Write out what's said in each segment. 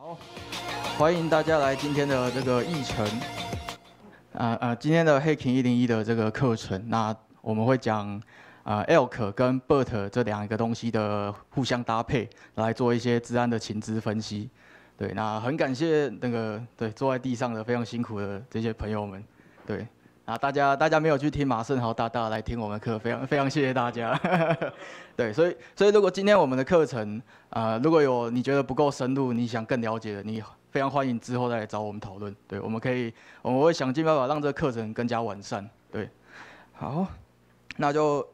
好，欢迎大家来今天的这个议程，今天的 Hacking 101的这个课程，那我们会讲ELK 跟 BERT 这两个东西的互相搭配，来做一些资安的情资分析。对，那很感谢那个坐在地上的非常辛苦的这些朋友们，对。啊，大家没有去听马胜豪大大来听我们的课，非常谢谢大家。对，所以如果今天我们的课程，如果有你觉得不够深入，你想更了解的，你非常欢迎之后再来找我们讨论。对，我们会想尽办法让这个课程更加完善。对，好，那就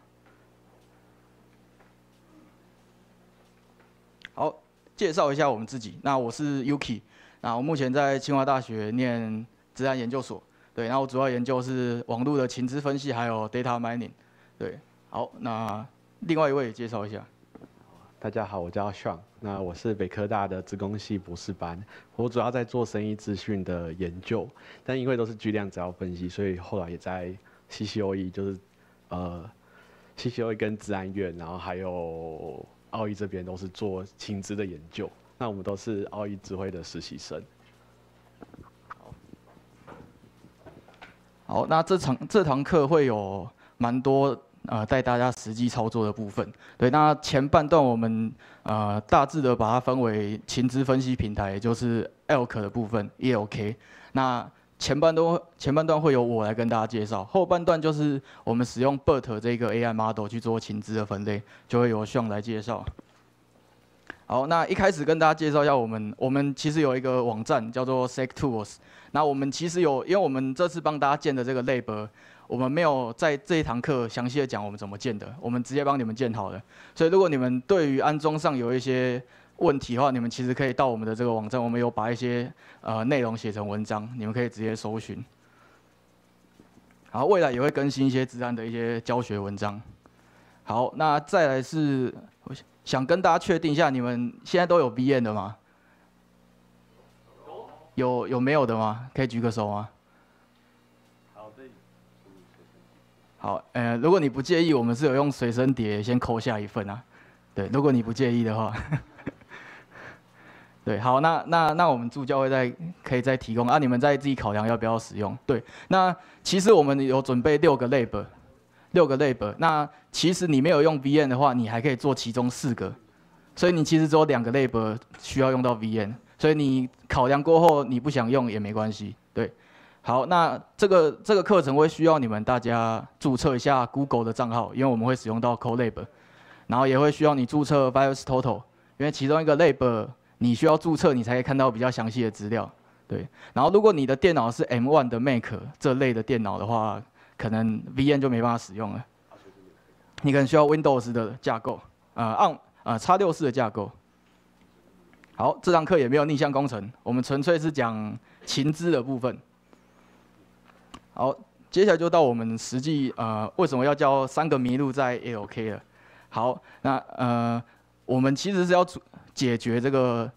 好介绍一下我们自己。那我是 Yuki， 那我目前在清华大学念资安研究所。对，然后我主要研究是网络的情资分析，还有 data mining。对，好，那另外一位也介绍一下。 大家好，我叫 Sean， 那我是北科大的资工系博士班，我主要在做生意资讯的研究，但因为都是巨量资料分析，所以后来也在 CCOE， 就是CCOE 跟资安院，然后还有奥义这边都是做情资的研究。那我们都是奥义指挥的实习生。 好，那这堂课会有蛮多带大家实际操作的部分。对，那前半段我们大致的把它分为情资分析平台，也就是 ELK 的部分 ELK。那前半段会由我来跟大家介绍，后半段就是我们使用 BERT 这个 AI model 去做情资的分类，就会由 Sean 来介绍。好，那一开始跟大家介绍一下我们其实有一个网站叫做 SecTools。那我们其实因为我们这次帮大家建的这个 lab， 我们没有在这一堂课详细的讲我们怎么建的，我们直接帮你们建好了。所以如果你们对于安装上有一些问题的话，你们其实可以到我们的这个网站，我们有把一些内容写成文章，你们可以直接搜寻。好，未来也会更新一些资安的一些教学文章。好，那再来是想跟大家确定一下，你们现在都有 VM 的吗？有没有的吗？可以举个手吗？好，如果你不介意，我们是有用随身碟先扣下一份啊。对，如果你不介意的话，对，好，那我们助教可以再提供啊，你们再自己考量要不要使用。对，那其实我们有准备6个 lab，那其实你没有用 VM 的话，你还可以做其中4个，所以你其实只有2个 lab 需要用到 VM。所以你考量过后，你不想用也没关系。对，好，那这个课程会需要你们大家注册一下 Google 的账号，因为我们会使用到 CoLab， 然后也会需要你注册 VirusTotal， 因为其中一个 lab 你需要注册，你才可以看到比较详细的资料。对，然后如果你的电脑是 M1 的 Mac 这类的电脑的话，可能 VM 就没办法使用了，你可能需要 Windows 的架构，X64 的架构。好，这堂课也没有逆向工程，我们纯粹是讲情资的部分。好，接下来就到我们实际为什么要教3个麋鹿在 ELK 了。好，那我们其实是要解决这个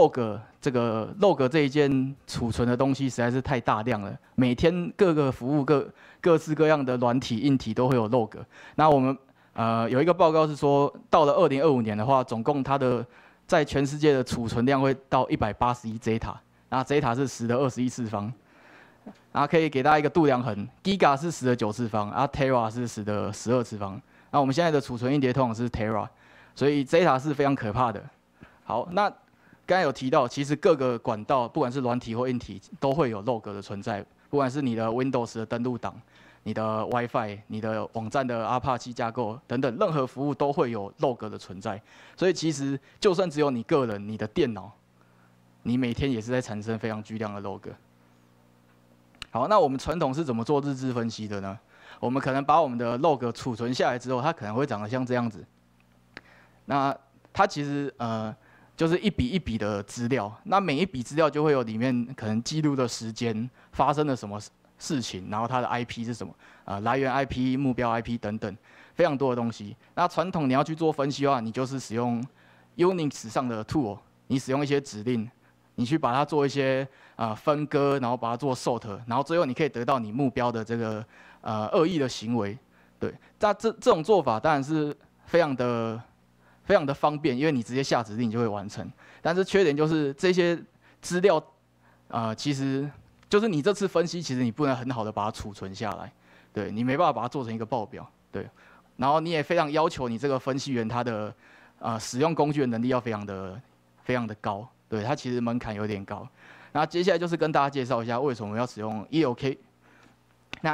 log 这一件储存的东西实在是太大量了，每天各个服务各式各样的软体硬体都会有 log。那我们有一个报告是说，到了2025年的话，总共它的在全世界的储存量会到181 Zeta， 那 Zeta 是10的21次方，然后可以给大家一个度量衡 ，Giga 是10的9次方，Tera 是10的12次方。那我们现在的储存硬碟通常是 Tera， 所以 Zeta 是非常可怕的。好，那刚才有提到，其实各个管道，不管是软体或硬体，都会有 log 的存在，不管是你的 Windows 的登录档。你的 WiFi、你的网站的 Apache 架构等等，任何服务都会有 log 的存在。所以其实就算只有你个人、你的电脑，你每天也是在产生非常巨量的 log。好，那我们传统是怎么做日志分析的呢？我们可能把我们的 log 储存下来之后，它可能会长得像这样子。那它其实就是一笔一笔的资料，那每一笔资料就会有里面可能记录的时间、发生了什么事情，然后它的 IP 是什么来源 IP、目标 IP 等等，非常多的东西。那传统你要去做分析的话，你就是使用 Unix 上的 tool， 你使用一些指令，你去把它做一些分割，然后把它做 sort， 然后最后你可以得到你目标的这个恶意的行为。对，那这种做法当然是非非常的方便，因为你直接下指令就会完成。但是缺点就是这些资料，其实就是你这次分析，其实你不能很好的把它储存下来，对你没办法把它做成一个报表，对。然后你也非常要求你这个分析员他的使用工具的能力要非常的高，对，它其实门槛有点高。然后接下来就是跟大家介绍一下为什么要使用 ELK。那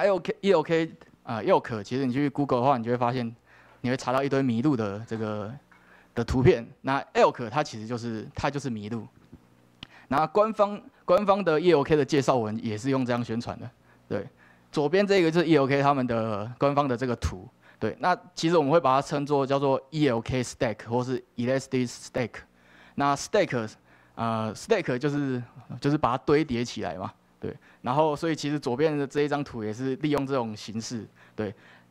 ELK 其实你去 Google 的话，你就会发现你会查到一堆麋鹿的的图片。那 ELK 它其实就是麋鹿。那官方的 ELK 的介绍文也是用这样宣传的，对。左边这个就是 ELK 他们的官方的这个图。对，那其实我们会把它称作叫做 ELK stack 或是 elastic stack。那 stack 就是把它堆叠起来嘛，对。然后所以其实左边的这一张图也是利用这种形式，对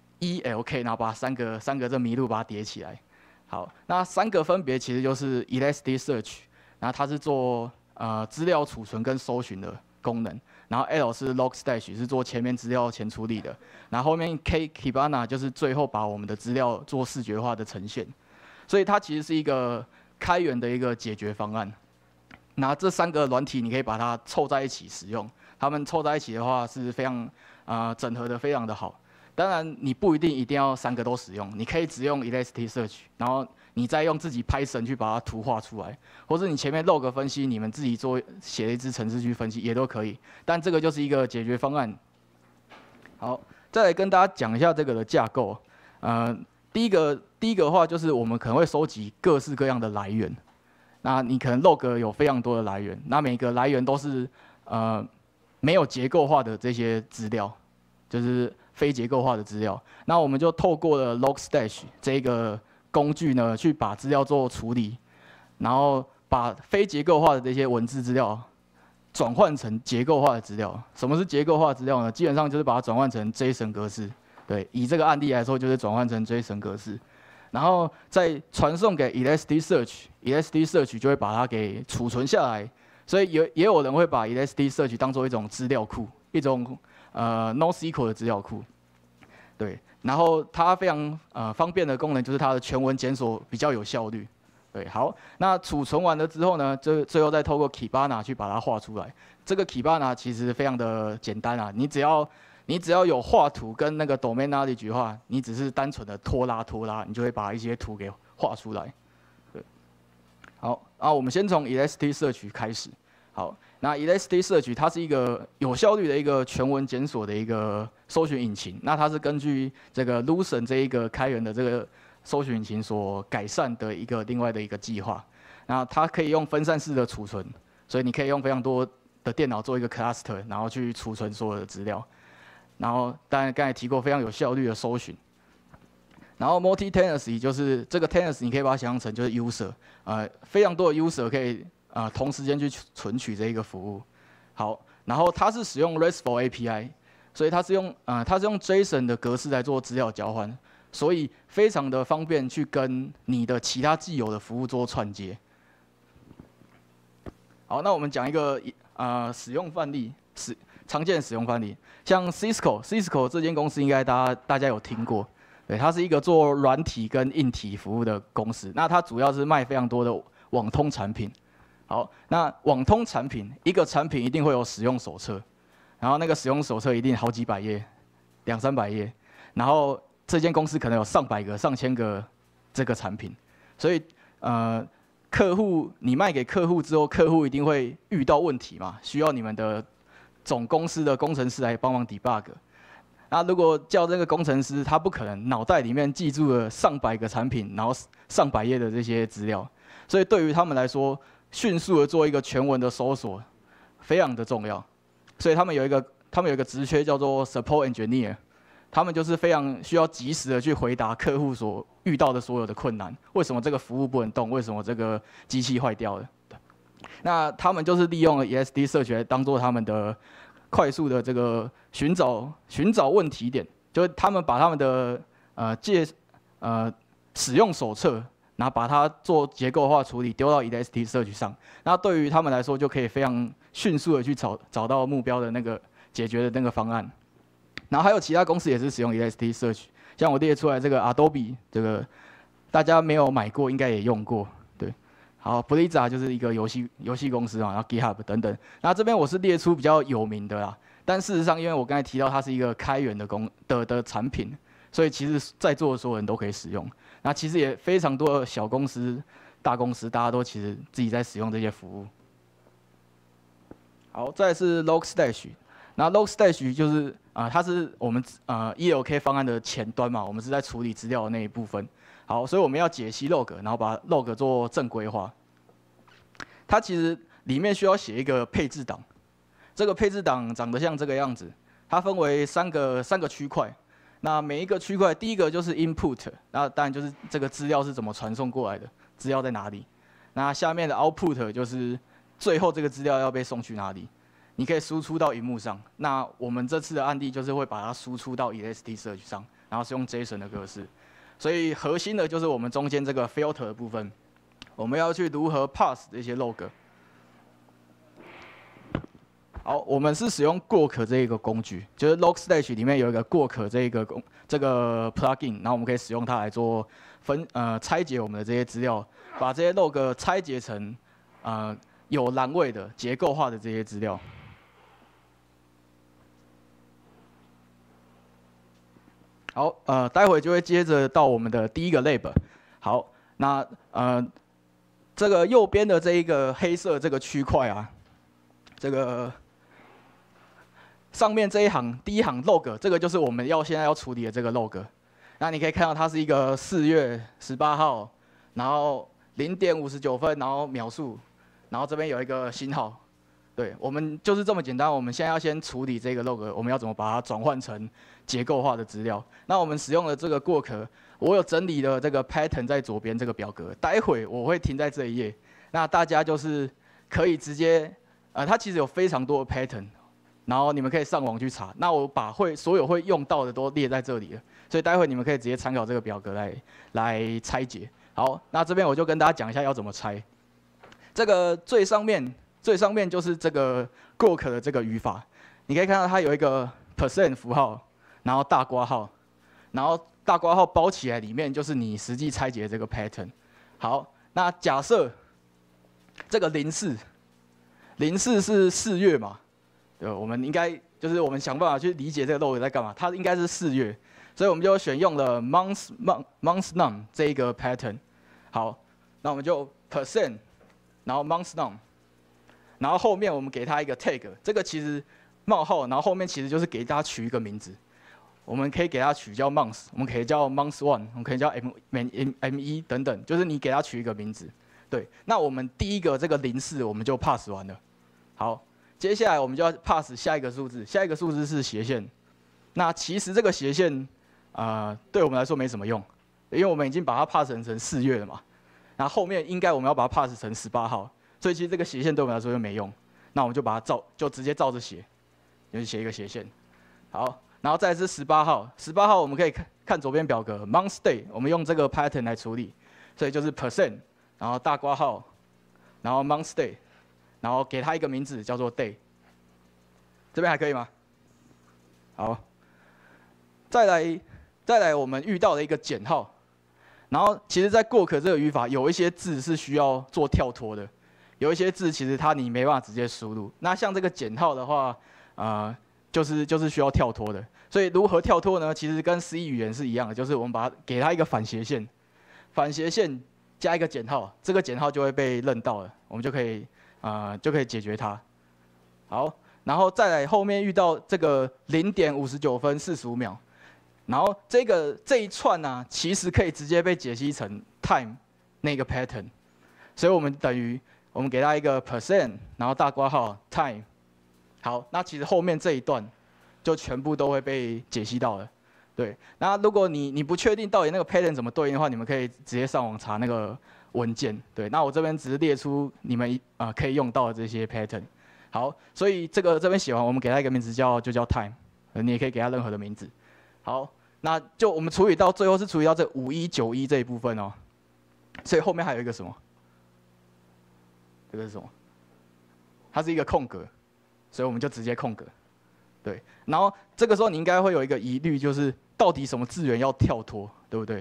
，ELK， 然后把三个这麋鹿把它叠起来。好，那3个分别其实就是 elastic search， 然后它是做资料储存跟搜寻的功能。然后 L 是 log stash， 是做前面资料前处理的，然后后面 Kibana 就是最后把我们的资料做视觉化的呈现，所以它其实是一个开源的一个解决方案。那这3个软体你可以把它凑在一起使用，它们凑在一起的话是非常整合的非常的好。当然你不一定要3个都使用，你可以只用 Elasticsearch， 然后你再用自己 Python 去把它图画出来，或者你前面 log 分析，你们自己写了一支程式去分析也都可以。但这个就是一个解决方案。好，再来跟大家讲一下这个的架构。第一个的话就是我们可能会收集各式各样的来源。那你可能 log 有非常多的来源，那每个来源都是没有结构化的这些资料，就是非结构化的资料。那我们就透过了 logstash 这个工具呢，去把资料做处理，然后把非结构化的这些文字资料转换成结构化的资料。什么是结构化的资料呢？基本上就是把它转换成 JSON 格式。对，以这个案例来说，就是转换成 JSON 格式，然后再传送给 Elasticsearch 就会把它给储存下来。所以也有人会把 Elasticsearch 当做一种资料库，一种NoSQL 的资料库。对，然后它非常方便的功能就是它的全文检索比较有效率。对，好，那储存完了之后呢，最后再透过 Kibana 去把它画出来。这个 Kibana 其实非常的简单啊，你只要有画图跟那个 domain knowledge 的话，你只是单纯的拖拉，你就会把一些图给画出来。对，好，我们先从 Elasticsearch 开始。好，那 Elasticsearch 它是一个有效率的一个全文检索的一个搜寻引擎。那它是根据这个 Lucene 这一个开源的这个搜寻引擎所改善的另外的一个计划。那它可以用分散式的储存，所以你可以用非常多的电脑做一个 cluster， 然后去储存所有的资料。然后当然刚才提过非常有效率的搜寻。然后 multi-tenancy 就是这个 tenancy 你可以把它想象成就是 user， 非常多的 user 可以同时间去存取这一个服务。好，然后它是使用 RESTful API， 所以它是用 JSON 的格式来做资料交换，所以非常的方便去跟你的其他既有的服务做串接。好，那我们讲一个使用范例，常见的使用范例，像 Cisco 这间公司应该大家有听过，对，它是一个做软体跟硬体服务的公司。那它主要是卖非常多的网通产品。好，那网通产品一个产品一定会有使用手册，然后那个使用手册一定好几百页，200-300页，然后这间公司可能有上百个、上千个这个产品，所以你卖给客户之后，客户一定会遇到问题嘛，需要你们的总公司的工程师来帮忙 debug。那如果叫这个工程师，他不可能脑袋里面记住了上百个产品，然后上百页的这些资料，所以对于他们来说，迅速的做一个全文的搜索非常的重要。所以他们有一个职缺叫做 Support Engineer， 他们就是非常需要及时的去回答客户所遇到的所有的困难。为什么这个服务不能动？为什么这个机器坏掉了？那他们就是利用了 Elasticsearch 来当做他们的快速的这个寻找问题点，就是他们把他们的使用手册，然后把它做结构化处理，丢到 Elasticsearch 上。那对于他们来说，就可以非常迅速的去找到目标的那个解决的那个方案。然后还有其他公司也是使用 Elasticsearch， 像我列出来这个 Adobe 这个大家没有买过，应该也用过。对，好 ，Blizzard 就是一个游戏公司嘛，然后 GitHub 等等。那这边我是列出比较有名的啦，但事实上，因为我刚才提到它是一个开源的产品，所以其实在座的所有人都可以使用。那其实也非常多的小公司、大公司，大家都其实自己在使用这些服务。好，再来是 Logstash。那 Logstash 就是它是我们ELK 方案的前端嘛，我们是在处理资料的那一部分。好，所以我们要解析 log， 然后把 log 做正规化。它其实里面需要写一个配置档，这个配置档长得像这个样子，它分为三个区块。那每一个区块，第一个就是 input， 那当然就是这个资料是怎么传送过来的，资料在哪里。那下面的 output 就是最后这个资料要被送去哪里。你可以输出到萤幕上。那我们这次的案例就是会把它输出到 Elasticsearch 上，然后是用 JSON 的格式。所以核心的就是我们中间这个 filter 的部分，我们要去如何 pass 这些 log。好，我们是使用 Gawk 这一个工具，就是 Logstash 里面有一个 Gawk 这个 plugin， 然后我们可以使用它来做拆解我们的这些资料，把这些 log 拆解成有栏位的结构化的这些资料。好，待会就会接着到我们的第一个 lab。好，那这个右边的这一个黑色这个区块啊，这个上面这一行第一行 log， 这个就是我们现在要处理的这个 log。那你可以看到它是一个4月18号，然后0点59分，然后秒数，然后这边有一个星号。对，我们就是这么简单。我们现在要先处理这个 log， 我们要怎么把它转换成结构化的资料？那我们使用的这个 Gawk， 我有整理的这个 pattern 在左边这个表格，待会我会停在这一页。那大家就是可以直接，它其实有非常多的 pattern， 然后你们可以上网去查。那我把所有会用到的都列在这里了，所以待会你们可以直接参考这个表格来拆解。好，那这边我就跟大家讲一下要怎么拆。这个最上面就是这个 Gawk 的这个语法，你可以看到它有一个 % 符号，然后大括号，然后大括号包起来里面就是你实际拆解的这个 pattern。好，那假设这个04是4月嘛，对，我们应该就是我们想办法去理解这个 log 在干嘛，它应该是4月，所以我们就选用了 month num 这一个 pattern。好，那我们就 %， 然后 month num。然后后面我们给它一个 tag， 这个其实冒号，然后后面其实就是给它取一个名字。我们可以给它取叫 month， 我们可以叫 month one， 我们可以叫 M1 等等，就是你给它取一个名字。对，那我们第一个这个04我们就 pass 完了。好，接下来我们就要 pass 下一个数字，下一个数字是斜线。那其实这个斜线对我们来说没什么用，因为我们已经把它 pass 成4月了嘛。那后面应该我们要把它 pass 成18号。所以其实这个斜线对我们来说就没用，那我们就把它就直接照着写，就是写一个斜线。好，然后再来是18号，18号我们可以看左边表格 month day， 我们用这个 pattern 来处理，所以就是 %， 然后大括号，然后 month day， 然后给它一个名字叫做 day。这边还可以吗？好，再来我们遇到了一个减号，然后其实在 Gawk 这个语法有一些字是需要做跳脱的。有一些字其实你没办法直接输入，那像这个减号的话，就是需要跳脱的。所以如何跳脱呢？其实跟 C 语言是一样的，就是我们给它一个反斜线，反斜线加一个减号，这个减号就会被认到了，我们就可以解决它。好，然后再来后面遇到这个0点59分45秒，然后这一串呢，其实可以直接被解析成 time 那个 pattern， 所以我们等于我们给它一个 %， 然后大括号 time。好，那其实后面这一段就全部都会被解析到了。对，那如果你不确定到底那个 pattern 怎么对应的话，你们可以直接上网查那个文件。对，那我这边只是列出你们可以用到的这些 pattern。好，所以这边写完，我们给它一个名字就叫 time， 你也可以给它任何的名字。好，那就我们处理到最后是处理到这5191这一部分哦。所以后面还有一个什么？这个是什么？它是一个空格，所以我们就直接空格。对，然后这个时候你应该会有一个疑虑，就是到底什么字元要跳脱，对不对？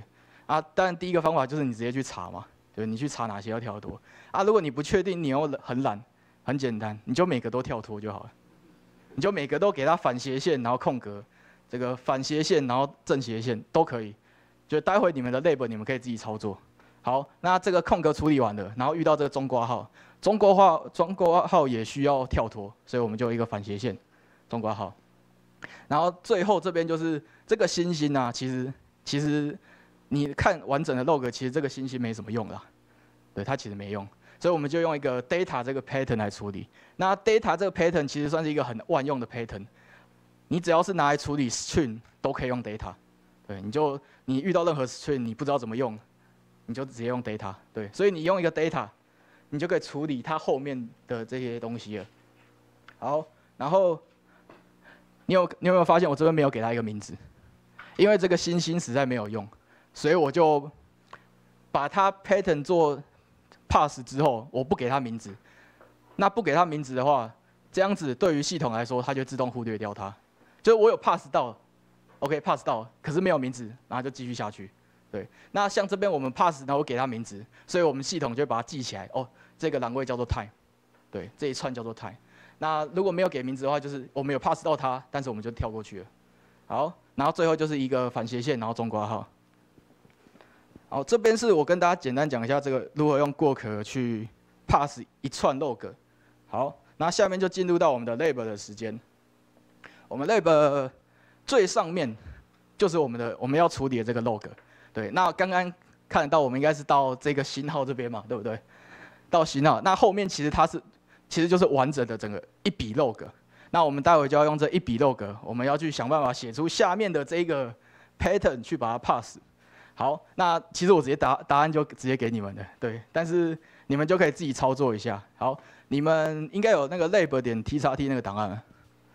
啊，当然第一个方法就是你直接去查嘛，对，你去查哪些要跳脱啊。如果你不确定，你又很懒，很简单，你就每个都跳脱就好了。你就每个都给它反斜线，然后空格，这个反斜线，然后正斜线都可以。就待会你们的 lab 你们可以自己操作。好，那这个空格处理完了，然后遇到这个中括号，中括号也需要跳脱，所以我们就有一个反斜线，中括号。然后最后这边就是这个星星啊，其实你看完整的 log， 其实这个星星没什么用啦，对，它其实没用，所以我们就用一个 data 这个 pattern 来处理。那 data 这个 pattern 其实算是一个很万用的 pattern， 你只要是拿来处理 string 都可以用 data， 对，你遇到任何 string 你不知道怎么用，你就直接用 data， 对，所以你用一个 data， 你就可以处理它后面的这些东西了。好，然后你有没有发现我这边没有给它一个名字？因为这个星星实在没有用，所以我就把它 pattern 做 pass 之后，我不给它名字。那不给它名字的话，这样子对于系统来说，它就自动忽略掉它。就是我有 pass 到 ，OK pass 到，可是没有名字，然后就继续下去。对，那像这边我们 pass， 然后我给它名字，所以我们系统就会把它记起来。哦，这个栏位叫做 time， 对，这一串叫做 time。那如果没有给名字的话，就是我们有 pass 到它，但是我们就跳过去了。好，然后最后就是一个反斜线，然后中括号。好，这边是我跟大家简单讲一下这个如何用过壳去 pass 一串 log。好，那下面就进入到我们的 lab 的时间。我们 lab 最上面就是我们要处理的这个 log。对，那刚刚看得到，我们应该是到这个星号这边嘛，对不对？到星号，那后面其实就是完整的整个一笔 log。那我们待会就要用这一笔 log， 我们要去想办法写出下面的这个 pattern 去把它 pass。好，那其实我直接答案就直接给你们的，对，但是你们就可以自己操作一下。好，你们应该有那个 lab 点 t_t 那个档案，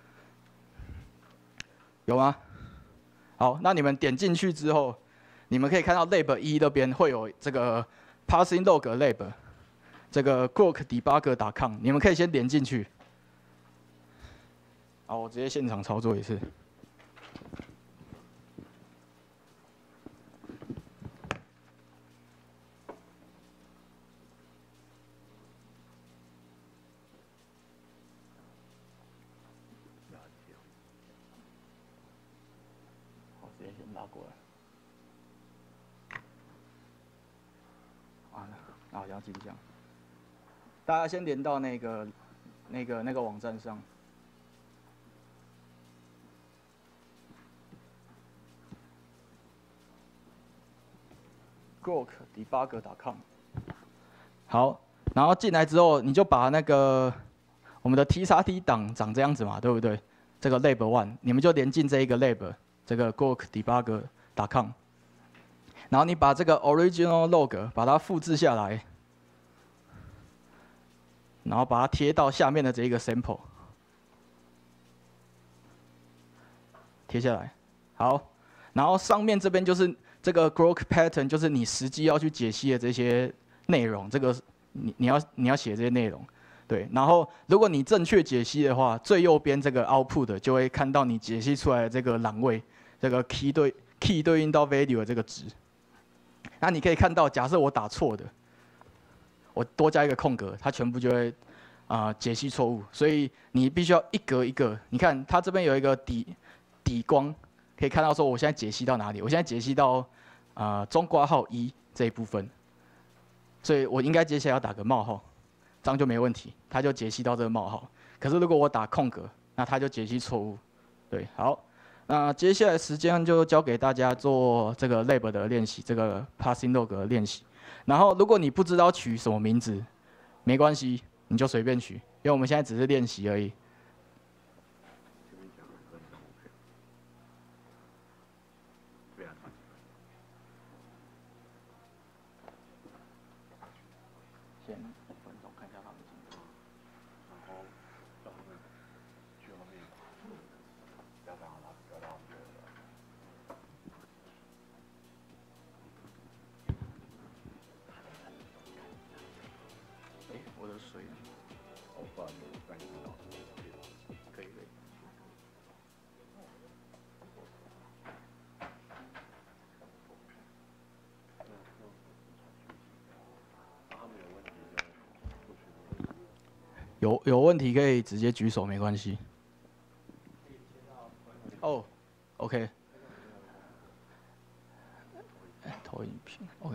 有吗？好，那你们点进去之后，你们可以看到 lab 1那边会有这个 passing log lab， 这个 grok debugger.com， 你们可以先点进去。好，我直接现场操作一次。我直接先拉过来。啊，那我要继续讲。大家先连到那个网站上。grok debugger.com。好，然后进来之后，你就把那个我们的 t_t 档长这样子嘛，对不对？这个 lab 1，你们就连进这一个 lab， 这个 grok debugger.com。然后你把这个 original log 把它复制下来，然后把它贴到下面的这一个 sample， 贴下来。好，然后上面这边就是这个 grok pattern， 就是你实际要去解析的这些内容，这个你要写这些内容，对。然后如果你正确解析的话，最右边这个 output 就会看到你解析出来的这个栏位，这个 key 对应到 value 的这个值。那你可以看到，假设我打错的，我多加一个空格，它全部就会解析错误。所以你必须要一格一个。你看它这边有一个底光，可以看到说我现在解析到哪里？我现在解析到中括号1这一部分，所以我应该接下来要打个冒号，这样就没问题，它就解析到这个冒号。可是如果我打空格，那它就解析错误。对，好。那接下来时间就交给大家做这个 lab 的练习，这个 passing log 的练习。然后，如果你不知道取什么名字，没关系，你就随便取，因为我们现在只是练习而已。先5分钟，看一下他们进度，然后到后面去后面，不要让他不要让我们觉得。我的水，好不然我赶紧到，可以可以。 有问题可以直接举手，没关系。哦，OK， 投影片 ，OK。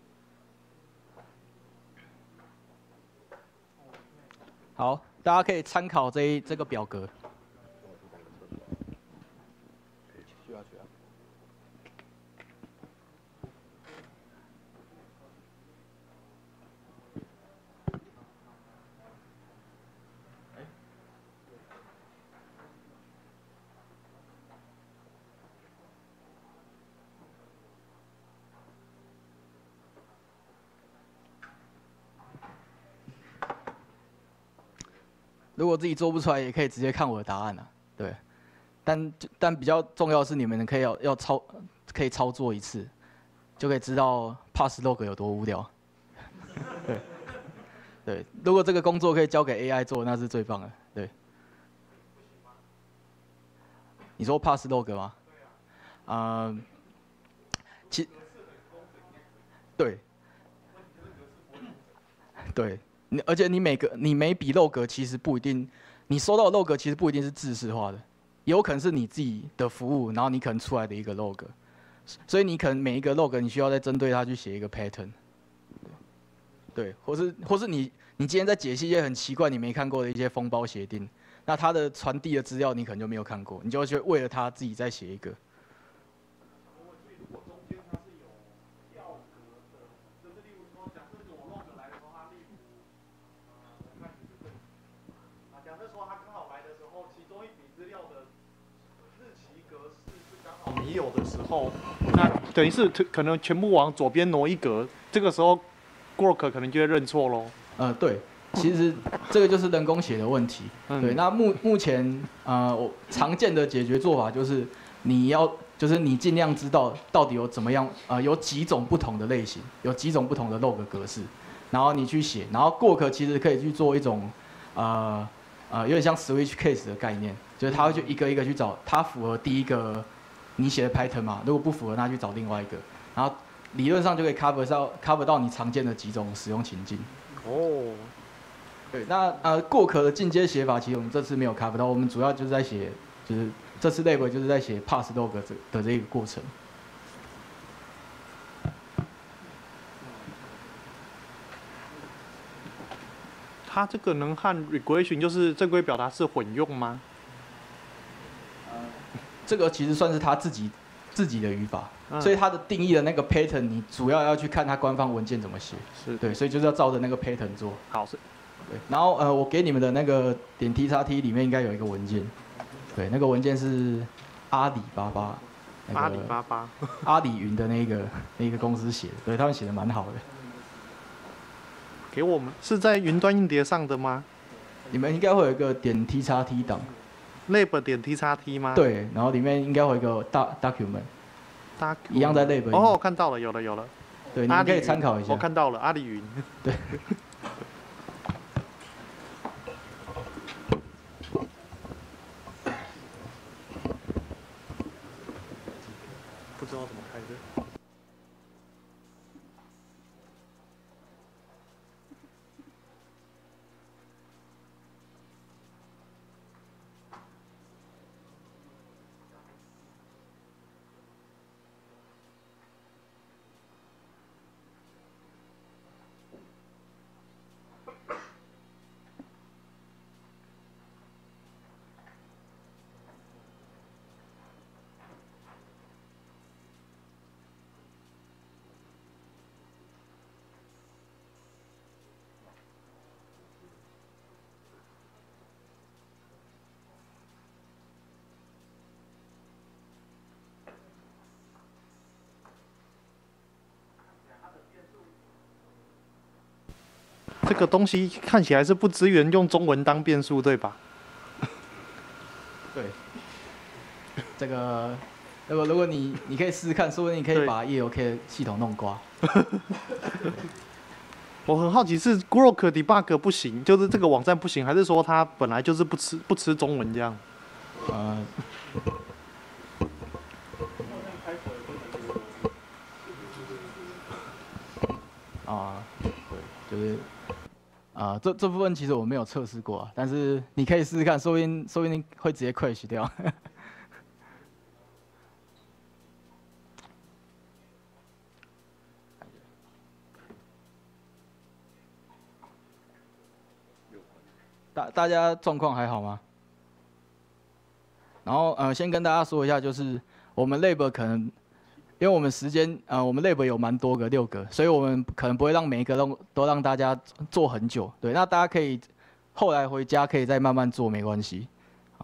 好，大家可以参考这个表格。如果自己做不出来，也可以直接看我的答案啊。对，但比较重要的是你们可以操作一次，就可以知道 pass log 有多无聊。对，对，如果这个工作可以交给 AI 做，那是最棒的。对。你说 pass log 吗？对，对。而且你每笔 log 其实不一定，你收到的 log 其实不一定是制式化的，也有可能是你自己的服务，然后你可能出来的一个 log， 所以你可能每一个 log 你需要再针对它去写一个 pattern， 对，或是你今天在解析一些很奇怪你没看过的一些封包协定，那它的传递的资料你可能就没有看过，你就会为了它自己再写一个。 没有的时候，那等于是可能全部往左边挪一格，这个时候 Grok 可能就会认错喽。 对，其实这个就是人工写的问题。对，那目前我常见的解决做法就是就是你尽量知道到底有怎么样有几种不同的类型，有几种不同的 log 格式，然后你去写，然后Grok其实可以去做一种有点像 switch case 的概念，就是它会去一个一个去找它符合第一个你写的 pattern 嘛，如果不符合，那去找另外一个，然后理论上就可以 cover 到你常见的几种使用情境。 哦， 对，那Grok的进阶写法，其实我们这次没有 cover 到，我们主要就是在写，就是这次 lab 就是在写 pass log 的这个过程。 它这个能和 regression 就是正规表达式混用吗？ 这个其实算是他自己的语法，所以它的定义的那个 pattern， 你主要要去看它官方文件怎么写。 是。 对，所以就是要照着那个 pattern 做。 好，是。 对，然后我给你们的那个点 T+T 里面应该有一个文件，对，那个文件是阿里巴巴。 阿里巴巴。 阿里云的那个公司写的，对他们写的蛮好的。 给我们是在云端硬碟上的吗？ 你们应该会有一个点 T+T 档。 lab 点 T+T 吗？ 对，然后里面应该会有一个document， 一样在 lab。 哦，看到了，有了。 对，你们可以参考一下。 我看到了，阿里云。 对。 不知道怎么开的。这个东西看起来是不支援用中文当变数，对吧？ 对。这个，如果你可以试试看，说不定你可以把 ELK 系统弄挂。 我很好奇是 Grok debug 不行，就是这个网站不行，还是说它本来就是不吃中文这样？ 对，就是这部分其实我没有测试过啊，但是你可以试试看，说不定会直接 crash 掉。大家状况还好吗？然后先跟大家说一下，就是我们 lab 可能，因为我们时间我们 lab 有蛮多个6个，所以我们可能不会让每一个都让大家做很久。对，那大家可以后来回家可以再慢慢做，没关系。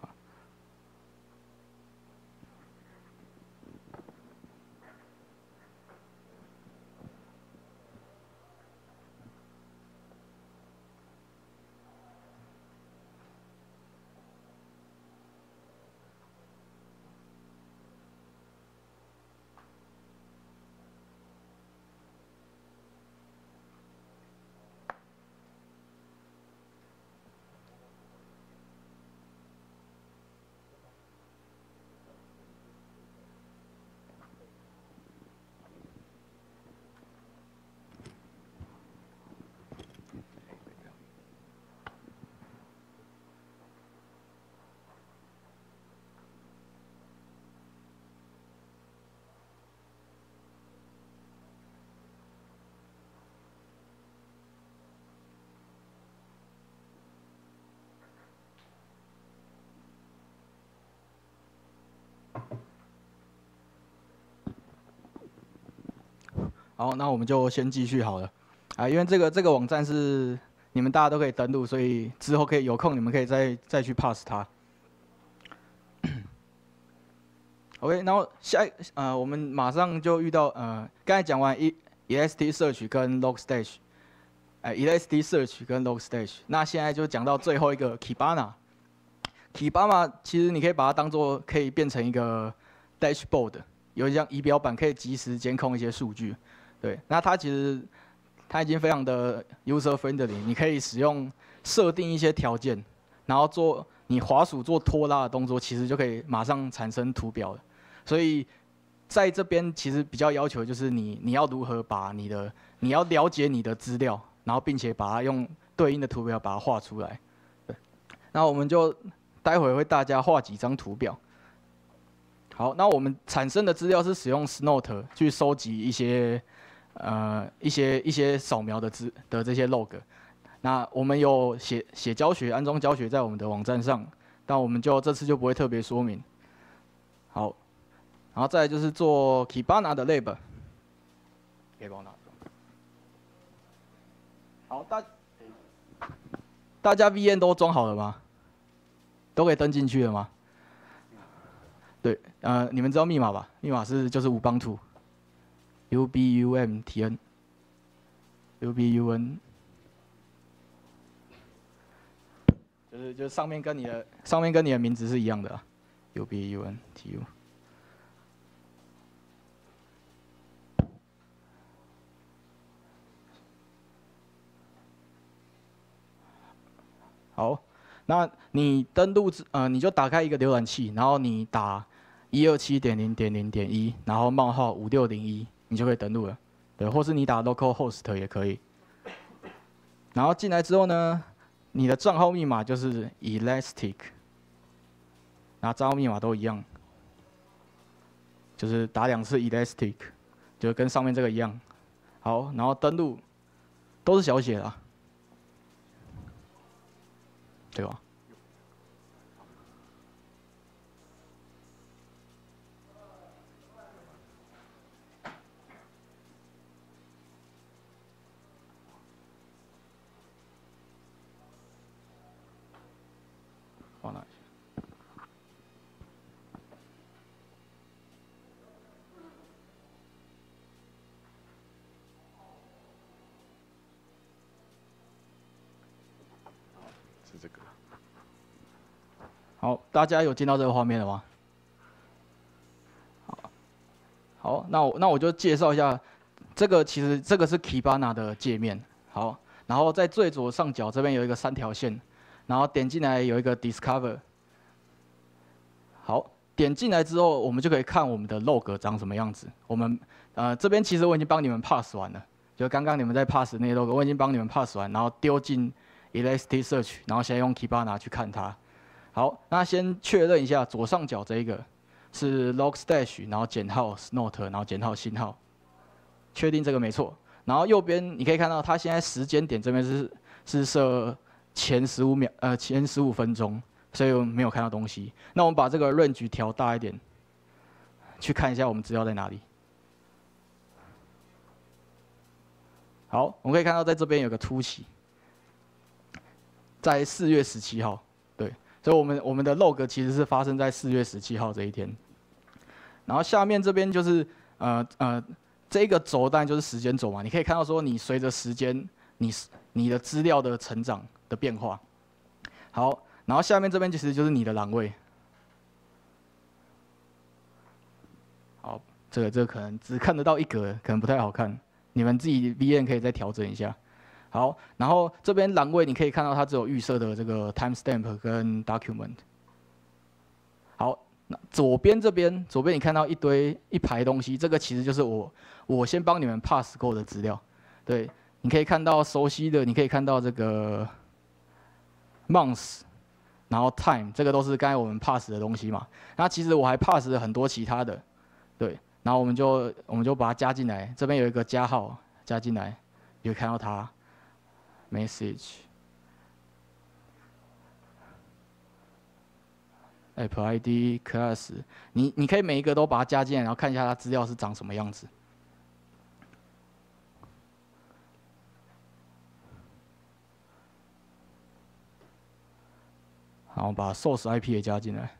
好，那我们就先继续好了。因为这个网站是你们大家都可以登录，所以之后可以有空你们可以再去 pass 它。OK， 然后我们马上就遇到刚才讲完ELST search 跟 log stage，ELST search 跟 log stage， 那现在就讲到最后一个 Kibana。Kibana 其实你可以把它当做可以变成一个 dashboard， 有一张仪表板可以即时监控一些数据。对，那它其实它已经非常的 user friendly， 你可以使用设定一些条件，然后做你滑鼠做拖拉的动作，其实就可以马上产生图表了。所以在这边其实比较要求就是你要如何把你要了解你的资料，然后并且把它用对应的图表把它画出来。对，那我们就待会为大家画几张图表。好，那我们产生的资料是使用 Snort 去收集一些扫描的这些 log。那我们有写教学、安装教学在我们的网站上，但我们这次就不会特别说明。好，然后再来就是做 Kibana 的 lab， 可以帮我拿走。好，大家 VM 都装好了吗？都可以登进去了吗？对，你们知道密码吧？密码就是Ubuntu UBUMTN UBUN， 就是上面跟你的名字是一样的啊 UBUNTU。好，那你登录你就打开一个浏览器，然后你打127.0.0.1，然后冒号5601，你就可以登录了。对，或是你打 localhost 也可以。然后进来之后呢，你的账号密码就是 elastic， 然后账号密码都一样，就是打2次 elastic， 就跟上面这个一样。好，然后登录都是小写的，对吧？放哪里？是这个。好，大家有进到这个画面了吗？好，那我就介绍一下，其实这个是 Kibana 的界面。好，然后在最左上角这边有一个3条线，然后点进来有一个 Discover。好，点进来之后，我们就可以看我们的 log 长什么样子。我们这边其实我已经帮你们 pass 完了， 就刚刚你们在 pass 那些 log， 我已经帮你们 pass 完，然后丢进 Elasticsearch， 然后现在用 Kibana 去看它。好，那先确认一下左上角这一个是 logstash， 然后减号 note， 然后减号星号，确定这个没错。然后右边你可以看到它现在时间点这边是设前15分钟，所以我们没有看到东西。那我们把这个 range 调大一点，去看一下我们资料在哪里。好，我们可以看到在这边有个凸起，在4月17号，对，所以我们的 log 其实是发生在4月17号这一天。然后下面这边就是这个轴当然就是时间轴嘛，你可以看到说你随着时间你的资料的成长的变化。好，然后下面这边其实就是你的栏位。好，这个可能只看得到一格，可能不太好看。你们自己 VM 可以再调整一下。好，然后这边栏位你可以看到它只有预设的这个 timestamp 跟 document。好，那左边你看到一排东西，这个其实就是我先帮你们 pass 过的资料。对，你可以看到熟悉的，你可以看到这个 month， 然后 time， 这个都是刚才我们 pass 的东西嘛。那其实我还 pass 了很多其他的，对。然后我们就把它加进来，这边有一个加号加进来，你会看到它 message app ID class， 你可以每一个都把它加进来，然后看一下它资料是长什么样子。然后把 source IP 也加进来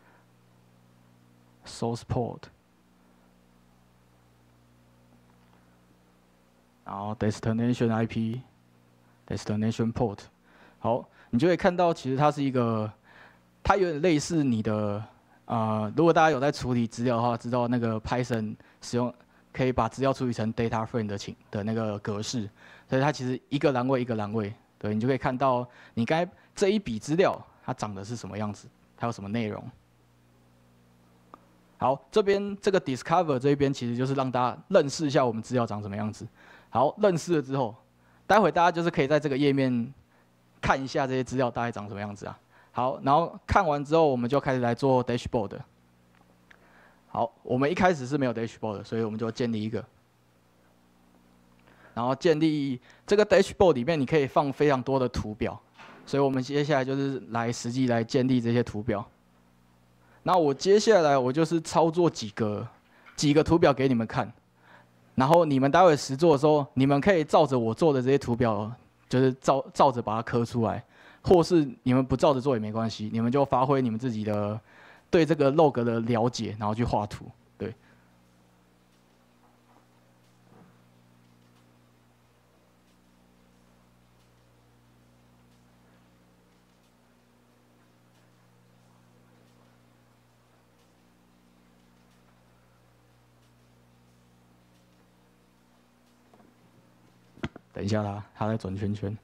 ，source port。然后 destination IP、destination port， 好，你就会看到其实它是一个，它有点类似你的如果大家有在处理资料的话，知道那个 Python 使用可以把资料处理成 data frame 的那个格式，所以它其实一个栏位一个栏位，对你就可以看到你该这一笔资料它长的是什么样子，它有什么内容。好，这边这个 discover 这一边其实就是让大家认识一下我们资料长什么样子。好，认识了之后，待会大家就是可以在这个页面看一下这些资料大概长什么样子啊。好，然后看完之后，我们就开始来做 dashboard。好，我们一开始是没有 dashboard， 所以我们就建立一个。然后建立这个 dashboard 里面，你可以放非常多的图表，所以我们接下来就是实际来建立这些图表。那我接下来我就是操作几个图表给你们看。然后你们待会实做的时候，你们可以照着我做的这些图表，就是照着把它刻出来，或是你们不照着做也没关系，你们就发挥你们自己的对这个 log 的了解，然后去画图。对。等一下他在转圈圈。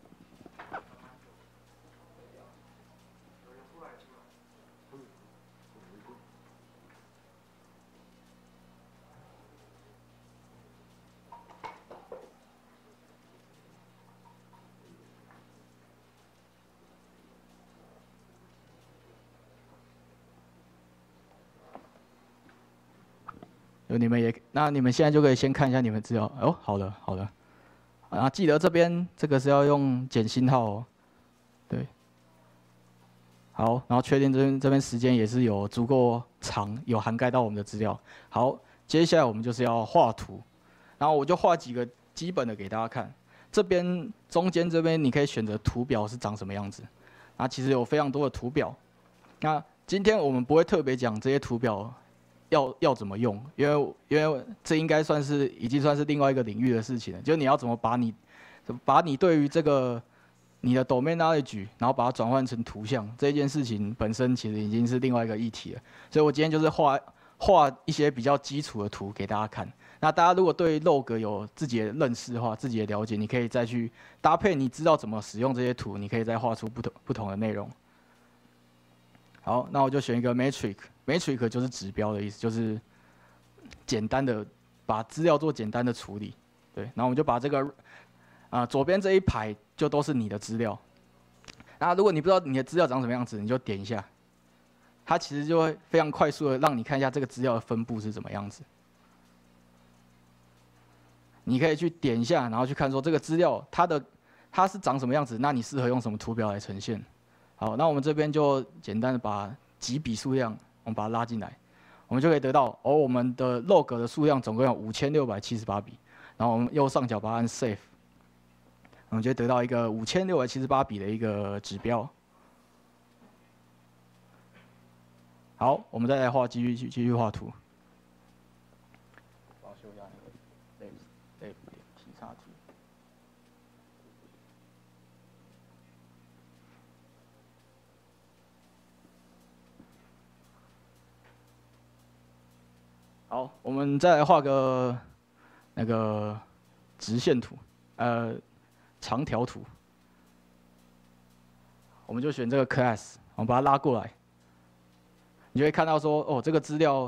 那你们现在就可以先看一下你们资料。哦，好了。啊，记得这边这个是要用减星号哦，对。好，然后确定这边时间也是有足够长，有涵盖到我们的资料。好，接下来我们就是要画图，然后我就画几个基本的给大家看。这边中间这边你可以选择图表是长什么样子，那其实有非常多的图表。那今天我们不会特别讲这些图表要怎么用，因为这应该已经算是另外一个领域的事情了，就是你要怎么把你对于这个你的 domain knowledge， 然后把它转换成图像，这件事情本身其实已经是另外一个议题了。所以我今天就是画一些比较基础的图给大家看。那大家如果对 log 有自己的认识的话，自己的了解，你可以再去搭配，你知道怎么使用这些图，你可以再画出不同的内容。好，那我就选一个 metric 就是指标的意思，就是简单的把资料做简单的处理。 对，然后我们就把这个左边这一排就都是你的资料。那如果你不知道你的资料长什么样子，你就点一下，它其实就会非常快速的让你看一下这个资料的分布是怎么样子。你可以去点一下，然后去看说这个资料它是长什么样子，那你适合用什么图表来呈现。好，那我们这边就简单的把几笔数量我们把它拉进来，我们就可以得到我们的 log 的数量总共有5678笔，然后我们右上角把它按 save。我们就会得到一个5678笔的一个指标。好，我们再来继续画图。我要修一下那个 lab 点 T 叉 T。好，我们再来画个那个直线图，长条图，我们就选这个 class， 我们把它拉过来，你就会看到说，这个资料，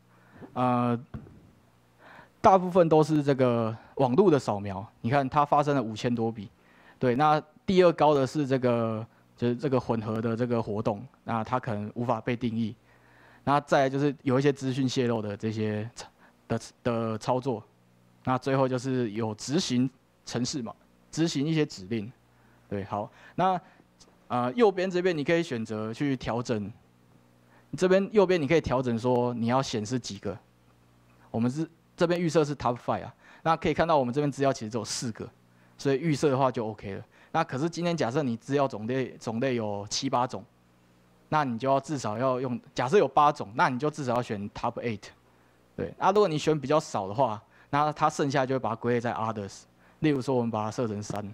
大部分都是这个网络的扫描，你看它发生了5000多笔，对，那第二高的是就是这个混合的这个活动，那它可能无法被定义，那再来就是有一些资讯泄露的这些的操作，那最后就是有执行程式嘛。执行一些指令，对，好，那右边这边你可以选择去调整，这边右边你可以调整说你要显示几个，我们这边预设是 top 5啊，那可以看到我们这边资料其实只有4个，所以预设的话就 OK 了。那可是今天假设你资料种类有7、8种，那你就要至少要用，假设有8种，那你就至少要选 top 8，对，如果你选比较少的话，那它剩下就会把它归类在 others。例如说，我们把它设成3，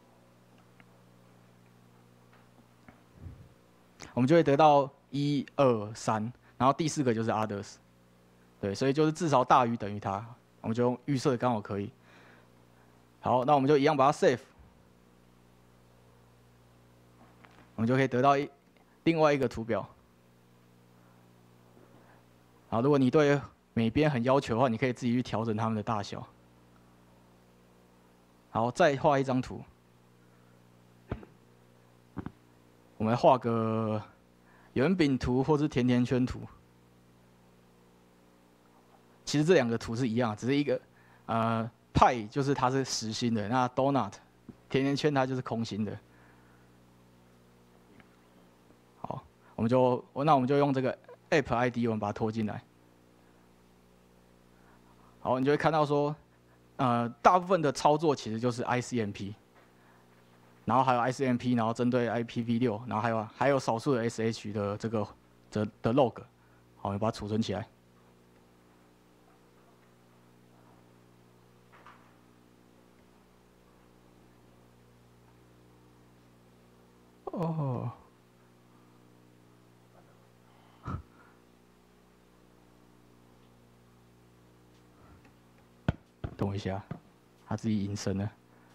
我们就会得到1、2、3，然后第4个就是 others， 对，所以就是至少大于等于它，我们就用预设刚好可以。好，那我们就一样把它 save， 我们就可以得到另外一个图表。好，如果你对每边很要求的话，你可以自己去调整它们的大小。好，再画一张图，我们画个圆饼图或是甜甜圈图。其实这2个图是一样，只是一个派就是它是实心的，那 donut 甜甜圈它就是空心的。好，我们就用这个 app ID 我们把它拖进来。好，你就会看到说。大部分的操作其实就是 ICMP， 然后还有 ICMP， 然后针对 IPv6， 然后还有少数的 SH 的这个的 log， 好，我们把它储存起来。等我一下，它自己隐身了。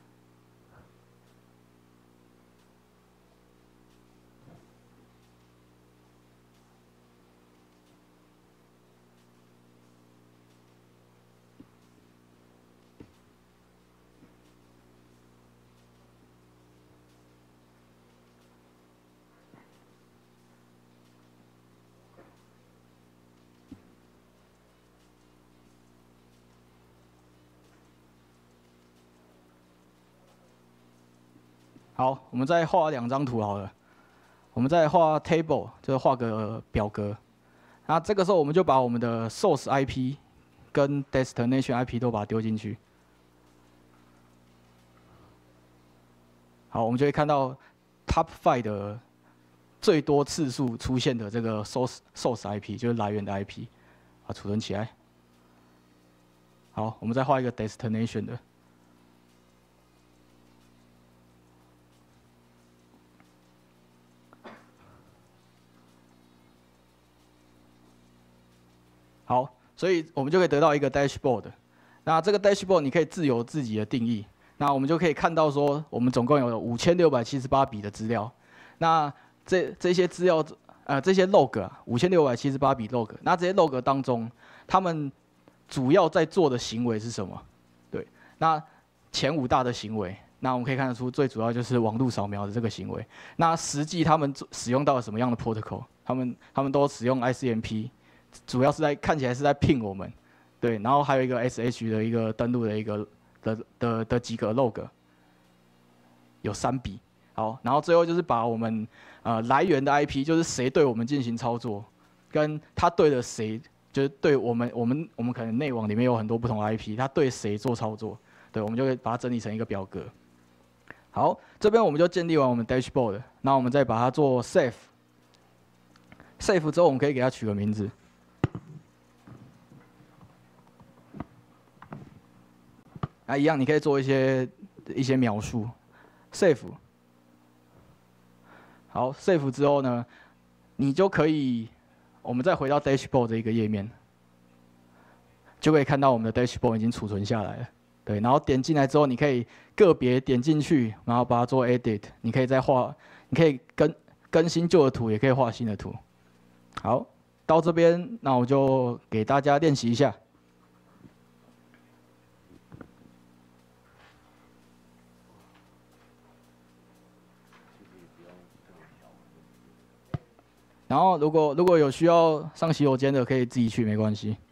好，我们再画2张图好了。我们再画 table， 就是画个表格。那这个时候我们就把我们的 source IP 跟 destination IP 都把它丢进去。好，我们就会看到 top 5的最多次数出现的这个 source IP， 就是来源的 IP， 把它储存起来。好，我们再画一个 destination 的。好，所以我们就可以得到一个 dashboard。那这个 dashboard 你可以自由自己的定义。那我们就可以看到说，我们总共有5678笔的资料。那这些资料，这些 log 啊，5678笔 log。那这些 log 当中，他们主要在做的行为是什么？对， 那前5大的行为，那我们可以看得出，最主要就是网络扫描的这个行为。那实际他们使用到了什么样的 protocol？他们都使用 ICMP， 主要是看起来是在ping我们，对，然后还有一个 SH 的一个登录的一个的几个 log， 有3笔。好，然后最后就是把我们来源的 IP， 就是谁对我们进行操作，跟他对了谁，就是对我们可能内网里面有很多不同的 IP， 他对谁做操作，对，我们就可以把它整理成一个表格。好，这边我们就建立完我们 dashboard， 那我们再把它做 save。save 之后，我们可以给它取个名字。一样，你可以做一些描述。save。好 ，save 之后呢，你就可以，我们再回到 dashboard 这一个页面，就可以看到我们的 dashboard 已经储存下来了。对，然后点进来之后，你可以个别点进去，然后把它做 edit， 你可以再画，你可以更新旧的图，也可以画新的图。好，到这边，那我就给大家练习一下。然后如果有需要上洗手间的，可以自己去，没关系。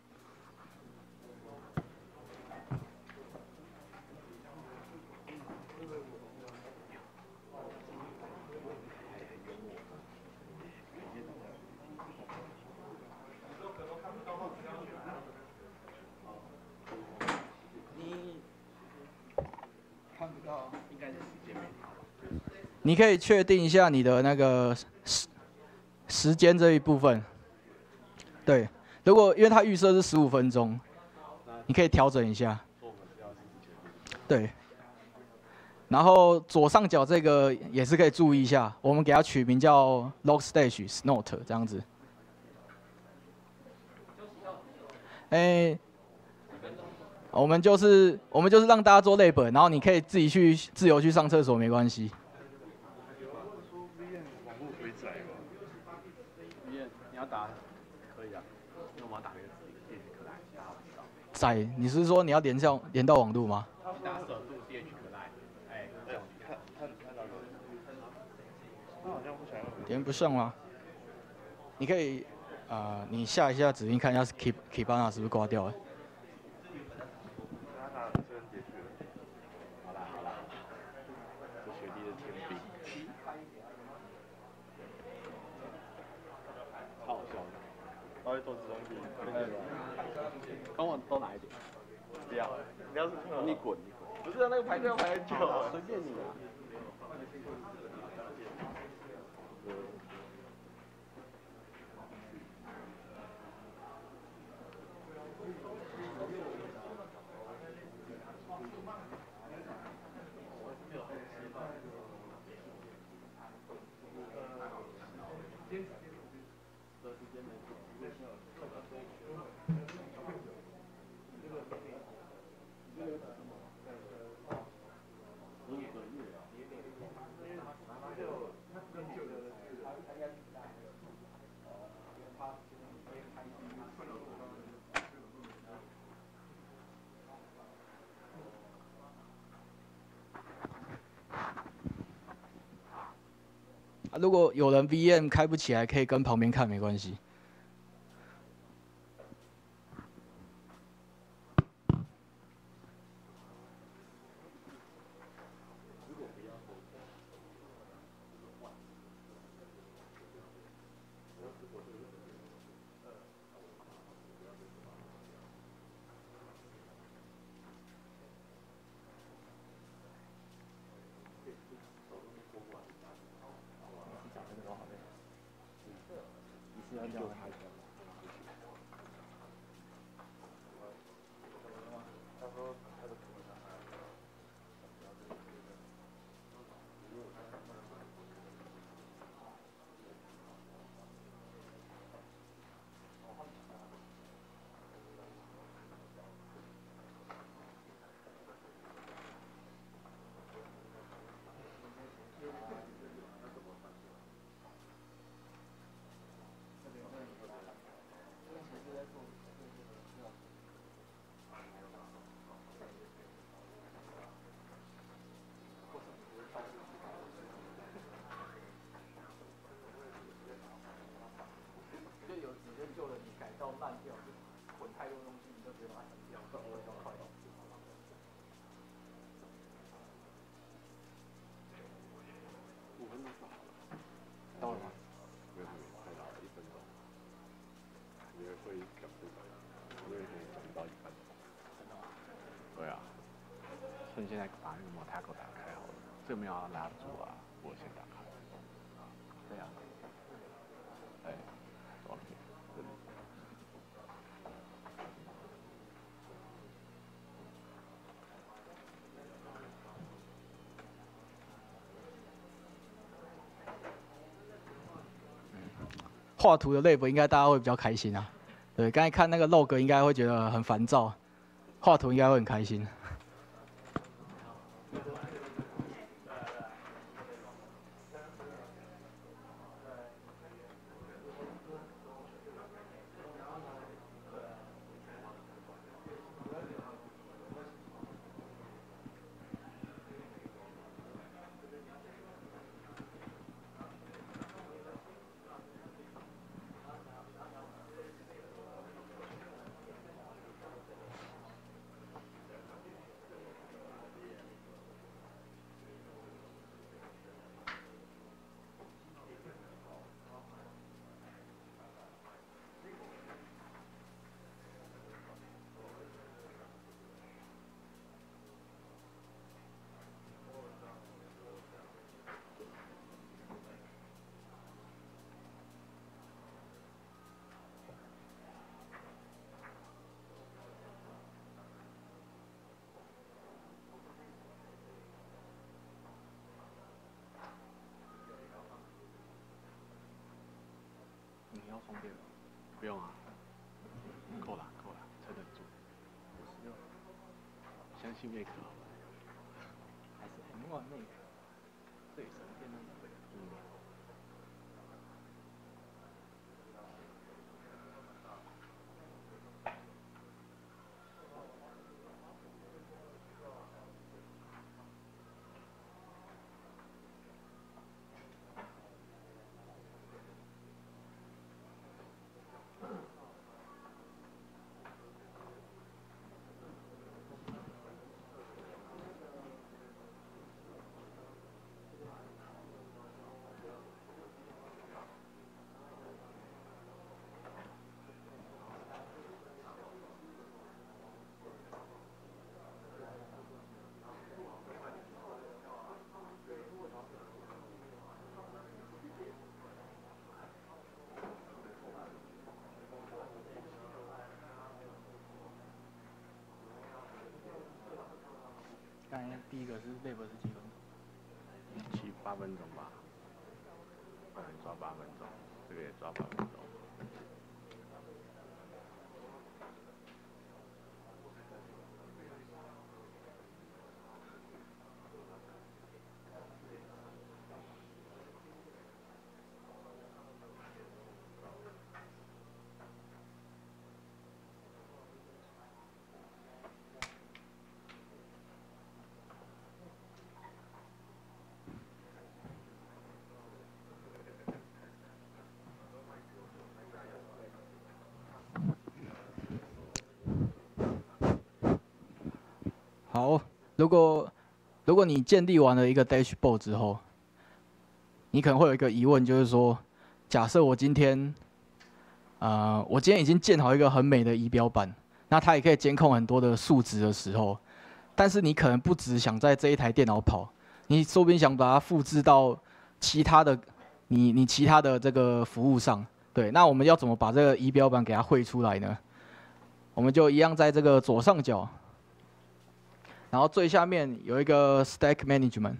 看不到，应该是时间没到。你可以确定一下你的那个时间这一部分。对，如果因为它预设是15分钟，你可以调整一下。对。然后左上角这个也是可以注意一下，我们给它取名叫 log stage note 这样子。我们就是让大家做类本，然后你可以自己去自由去上厕所，没关系。 你要打可以啊，因为我要打那个电子可赖， 载，你是说你要连到网路吗？ 打手度电子可赖，看到了，他好像不想要。 连不上吗？你可以你下一下指令看一下是 Kibana 是不是挂掉了？ 好啦，这学弟的天兵，超好笑的。他会做这东西，跟我多拿一点。不要，你要是你滚。不是那个排队要排很久，随便你啊。 如果有人 VM 开不起来，可以跟旁边看，没关系。 顺现在把那个 Motaco 打开好了，这个没有要拉住啊，我先打开。对啊，哎 ，OK， 这里。 画图的 lab 应该大家会比较开心啊。对，刚才看那个 log 应该会觉得很烦躁，画图应该会很开心。 你要充电吗？不用啊，够了，撑得住。相信妹可好吧？ 还是很完美。对，什么电都有。刚才第一个是 lab 是几分钟 ？8分钟吧，抓8分钟，这个也抓8分钟。 好，如果你建立完了一个 dashboard 之后，你可能会有一个疑问，就是说，假设我今天，我今天已经建好一个很美的仪表板，那它也可以监控很多的数值的时候，但是你可能不只想在这一台电脑跑，你说不定想把它复制到其他的你其他的这个服务上。对，那我们要怎么把这个仪表板给它绘出来呢？我们就一样在这个左上角。然后最下面有一个 Stack Management，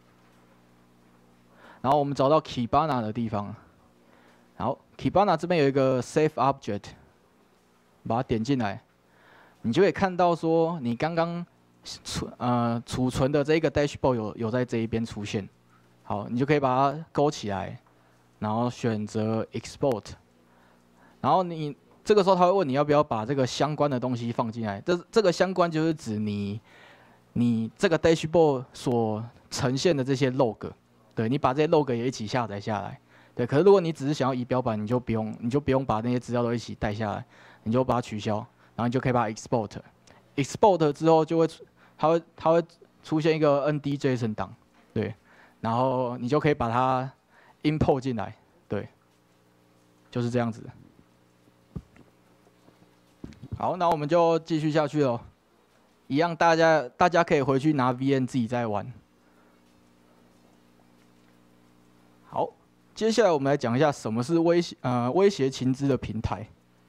然后我们找到 Kibana 的地方，好 ，Kibana 这边有一个 Save Object， 把它点进来，你就可以看到说你刚刚储存的这个 Dashboard 有在这一边出现，好，你就可以把它勾起来，然后选择 Export， 然后你这个时候他会问你要不要把这个相关的东西放进来，这个相关就是指你这个 dashboard 所呈现的这些 log， 对，你把这些 log 也一起下载下来，对。可是如果你只是想要仪表板，你就不用把那些资料都一起带下来，你就把它取消，然后你就可以把它 export 之后它会出现一个 ND-JSON 档，对，然后你就可以把它 import 进来，对，就是这样子。好，那我们就继续下去喽。 一样大家可以回去拿 VM 自己再玩。好，接下来我们来讲一下什么是威胁情资的平台。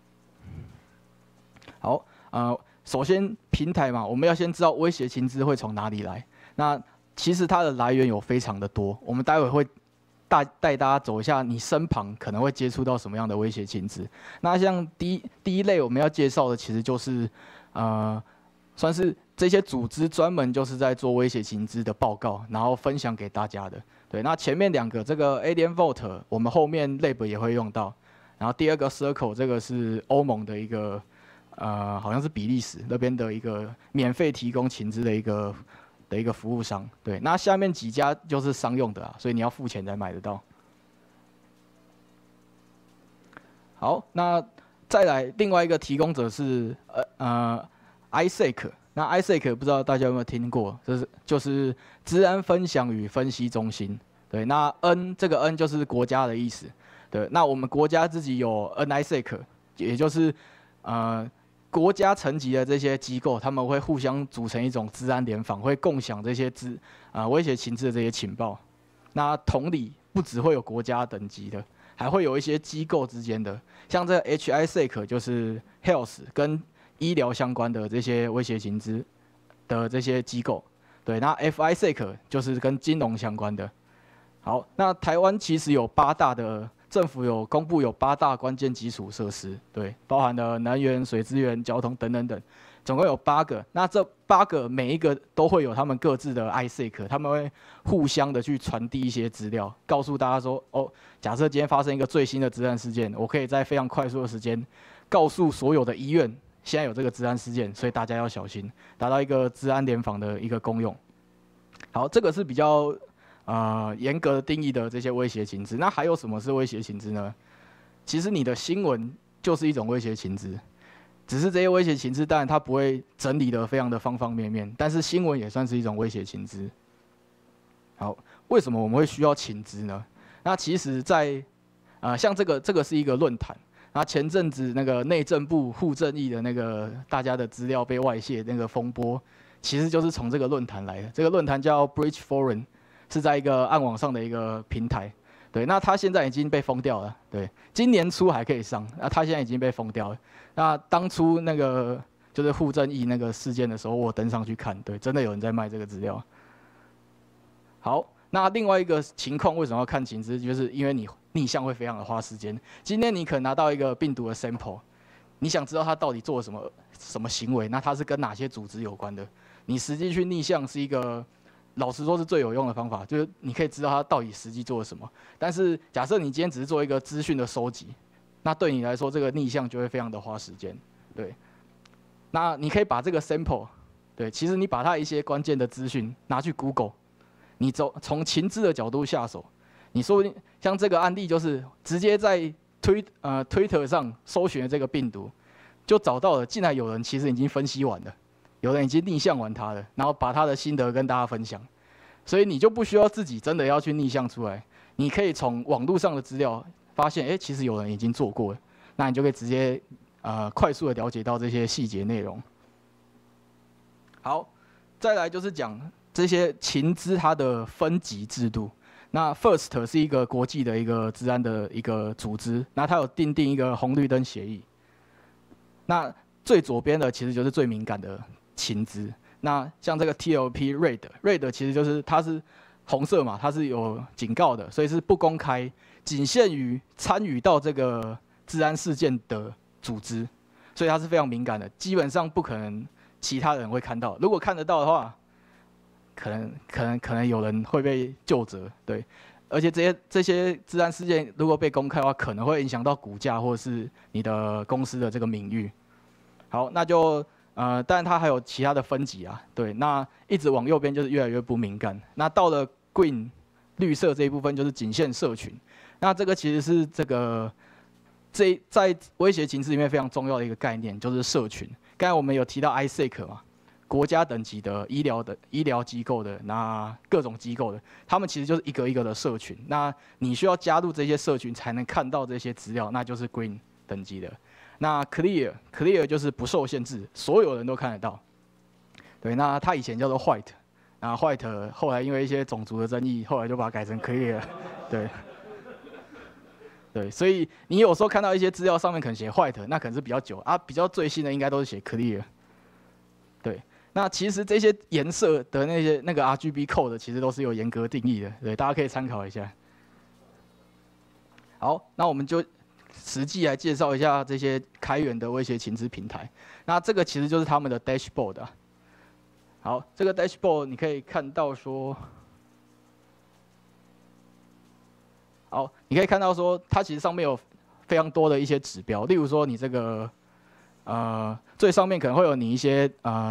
好，首先平台嘛，我们要先知道威胁情资会从哪里来。那其实它的来源有非常的多，我们待会会带大家走一下你身旁可能会接触到什么样的威胁情资。那像第一类我们要介绍的，其实就是算是这些组织专门就是在做威胁情资的报告，然后分享给大家的。对，那前面2个这个 Alien Vault， 我们后面 Lab 也会用到。然后第2个 Circle 这个是欧盟的一个好像是比利时那边的一个免费提供情资的一个服务商。对，那下面几家就是商用的所以你要付钱才买得到。好，那再来另外一个提供者是ISEC。那 ISEC 不知道大家有没有听过，就是资安分享与分析中心。对，那这个 N 就是国家的意思。对，那我们国家自己有 NISEC， 也就是国家层级的这些机构，他们会互相组成一种资安联防，会共享这些威胁情资的这些情报。那同理，不只会有国家等级的，还会有一些机构之间的，像这个 HISEC 就是 Health 跟医疗相关的这些威胁情资的这些机构。对，那 FISEC 就是跟金融相关的。好，那台湾其实有8大的。政府有公布有8大关键基础设施，对，包含了能源、水资源、交通等等等，总共有8个。那这8个每一个都会有他们各自的 ISEC， 他们会互相的去传递一些资料，告诉大家说，假设今天发生一个最新的资安事件，我可以在非常快速的时间告诉所有的医院，现在有这个资安事件，所以大家要小心，达到一个资安联防的一个功用。好，这个是比较严格定义的这些威胁情资。那还有什么是威胁情资呢？其实你的新闻就是一种威胁情资，只是这些威胁情资当然它不会整理的非常的方方面面，但是新闻也算是一种威胁情资。好，为什么我们会需要情资呢？那其实在像这个是一个论坛，那前阵子那个内政部户政议的那个大家的资料被外泄那个风波，其实就是从这个论坛来的。这个论坛叫 Bridge Forum。是在一个暗网上的一个平台，对，那它现在已经被封掉了，对，今年初还可以上，那它现在已经被封掉了。那当初那个就是户政议那个事件的时候，我登上去看，对，真的有人在卖这个资料。好，那另外一个情况为什么要看情资，就是因为你逆向会非常的花时间。今天你可能拿到一个病毒的 sample， 你想知道它到底做了什么行为，那它是跟哪些组织有关的，你实际去逆向是一个。老实说是最有用的方法，就是你可以知道他到底实际做了什么。但是假设你今天只是做一个资讯的收集，那对你来说这个逆向就会非常的花时间。对，那你可以把这个 sample， 对，其实你把它一些关键的资讯拿去 Google， 你从情资的角度下手，你说不定像这个案例就是直接在Twitter 上搜寻这个病毒，就找到了，竟然有人其实已经分析完了。有人已经逆向完它了，然后把他的心得跟大家分享，所以你就不需要自己真的要去逆向出来，你可以从网络上的资料发现，其实有人已经做过了，那你就可以直接快速的了解到这些细节内容。好，再来就是讲这些情资它的分级制度。那 FIRST 是一个国际的一个治安的一个组织，那它有订定一个红绿灯协议。那最左边的其实就是最敏感的情资。那像这个 TLP Red 其实就是它是红色嘛，它是有警告的，所以是不公开，仅限于参与到这个治安事件的组织，所以它是非常敏感的，基本上不可能其他人会看到。如果看得到的话，可能有人会被究责，对。而且这些治安事件如果被公开的话，可能会影响到股价或是你的公司的这个名誉。好，那就当然它还有其他的分级啊，对。那一直往右边就是越来越不敏感。那到了 Green 绿色这一部分就是仅限社群。那这个其实是在威胁情资里面非常重要的一个概念，就是社群。刚才我们有提到 ISEC 嘛。国家等级的医疗机构的，那各种机构的，他们其实就是一个一个的社群。那你需要加入这些社群才能看到这些资料，那就是 Green 等级的。那 Clear 就是不受限制，所有人都看得到。 对，那它以前叫做 white， 那 white 后来因为一些种族的争议，后来就把它改成 clear， 对。对，所以你有时候看到一些资料上面可能写 white， 那可能是比较久啊，比较最新的应该都是写 clear。对，那其实这些颜色的那个 RGB code 其实都是有严格定义的，对，大家可以参考一下。好，那我们就实际来介绍一下这些开源的威胁情资平台。那这个其实就是他们的 dashboard 啊。好，这个 dashboard 你可以看到说。好，你可以看到说，它其实上面有非常多的一些指标，例如说你这个最上面可能会有你一些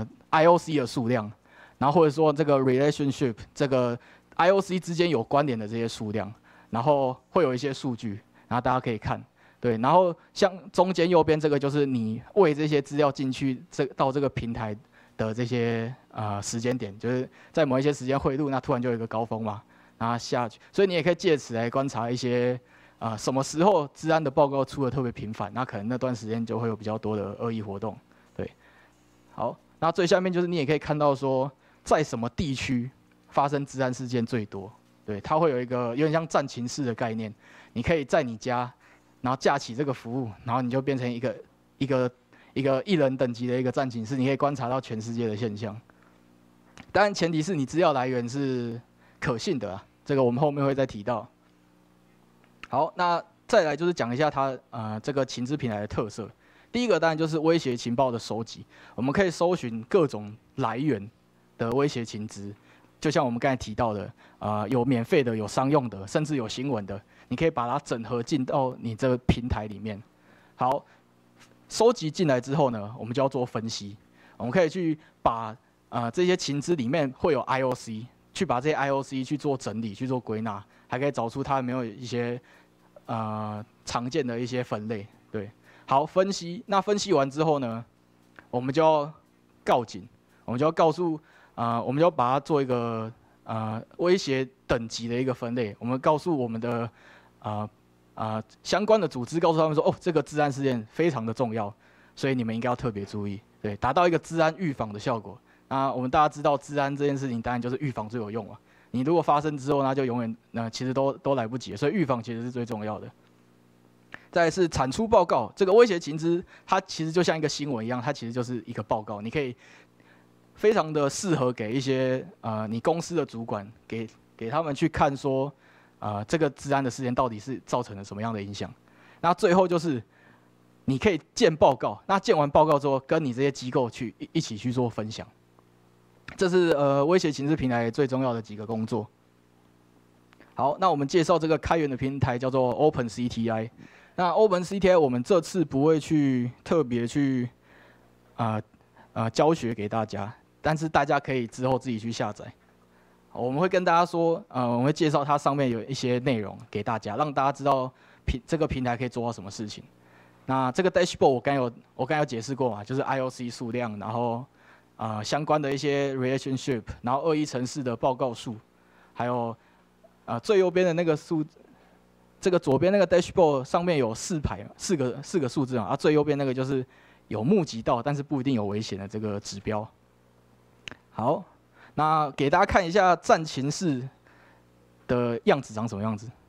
IOC 的数量，然后或者说这个 relationship 这个 IOC 之间有关联的这些数量，然后会有一些数据，然后大家可以看，对，然后像中间右边这个就是你喂这些资料进去到这个平台的这些时间点，就是在某一些时间汇入，那突然就有一个高峰嘛。然后下去，所以你也可以借此来观察一些什么时候治安的报告出的特别频繁，那可能那段时间就会有比较多的恶意活动。对，好，那最下面就是你也可以看到说，在什么地区发生治安事件最多。对，它会有一个有点像战情室的概念，你可以在你家，然后架起这个服务，然后你就变成一个一人等级的一个战情室，你可以观察到全世界的现象。当然前提是你资料来源是可信的啊。这个我们后面会再提到。好，那再来就是讲一下它这个情资平台的特色。第一个当然就是威胁情报的收集，我们可以搜寻各种来源的威胁情资，就像我们刚才提到的，有免费的，有商用的，甚至有新闻的，你可以把它整合进到你这个平台里面。好，收集进来之后呢，我们就要做分析，我们可以去把这些情资里面会有 IOC。去把这些 IOC 去做整理、去做归纳，还可以找出它有没有一些常见的一些分类。对，好，分析。那分析完之后呢，我们就要告警，我们就要告诉我们就要把它做一个威胁等级的一个分类。我们告诉我们的相关的组织，告诉他们说，哦，这个治安事件非常的重要，所以你们应该要特别注意，对，达到一个治安预防的效果。我们大家知道，治安这件事情当然就是预防最有用嘛。你如果发生之后，那就永远其实都来不及了，所以预防其实是最重要的。再来是产出报告，这个威胁情资，它其实就像一个新闻一样，它其实就是一个报告，你可以非常的适合给一些你公司的主管给他们去看说，这个治安的事件到底是造成了什么样的影响。那最后就是你可以建报告，那建完报告之后，跟你这些机构去一起去做分享。这是威胁情资平台最重要的几个工作。好，那我们介绍这个开源的平台叫做 OpenCTI。那 OpenCTI 我们这次不会去特别去教学给大家，但是大家可以之后自己去下载。我们会跟大家说，我们会介绍它上面有一些内容给大家，让大家知道这个平台可以做到什么事情。那这个 dashboard 我刚有解释过嘛，就是 IOC 数量，然后相关的一些 relationship， 然后恶意程式的报告数，还有最右边的那个这个左边那个 dashboard 上面有四个数字啊，最右边那个就是有募集到但是不一定有危险的这个指标。好，那给大家看一下战情室的样子长什么样子。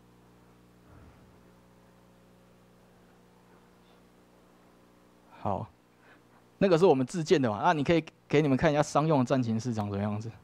好。那个是我们自建的嘛？那你可以给你们看一下商用的战情室长什么样子。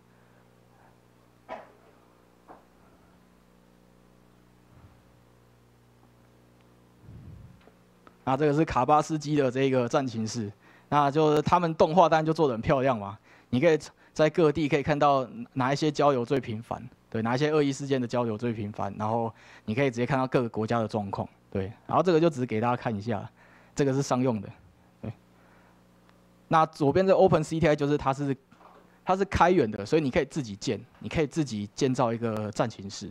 那这个是卡巴斯基的这个战情室，那就是他们动画当然就做得很漂亮嘛。你可以在各地可以看到哪一些交流最频繁，对，哪一些恶意事件的交流最频繁，然后你可以直接看到各个国家的状况，对。然后这个就只是给大家看一下，这个是商用的。那左边这 OpenCTI 就是它是开源的，所以你可以自己建，你可以自己建造一个战情室。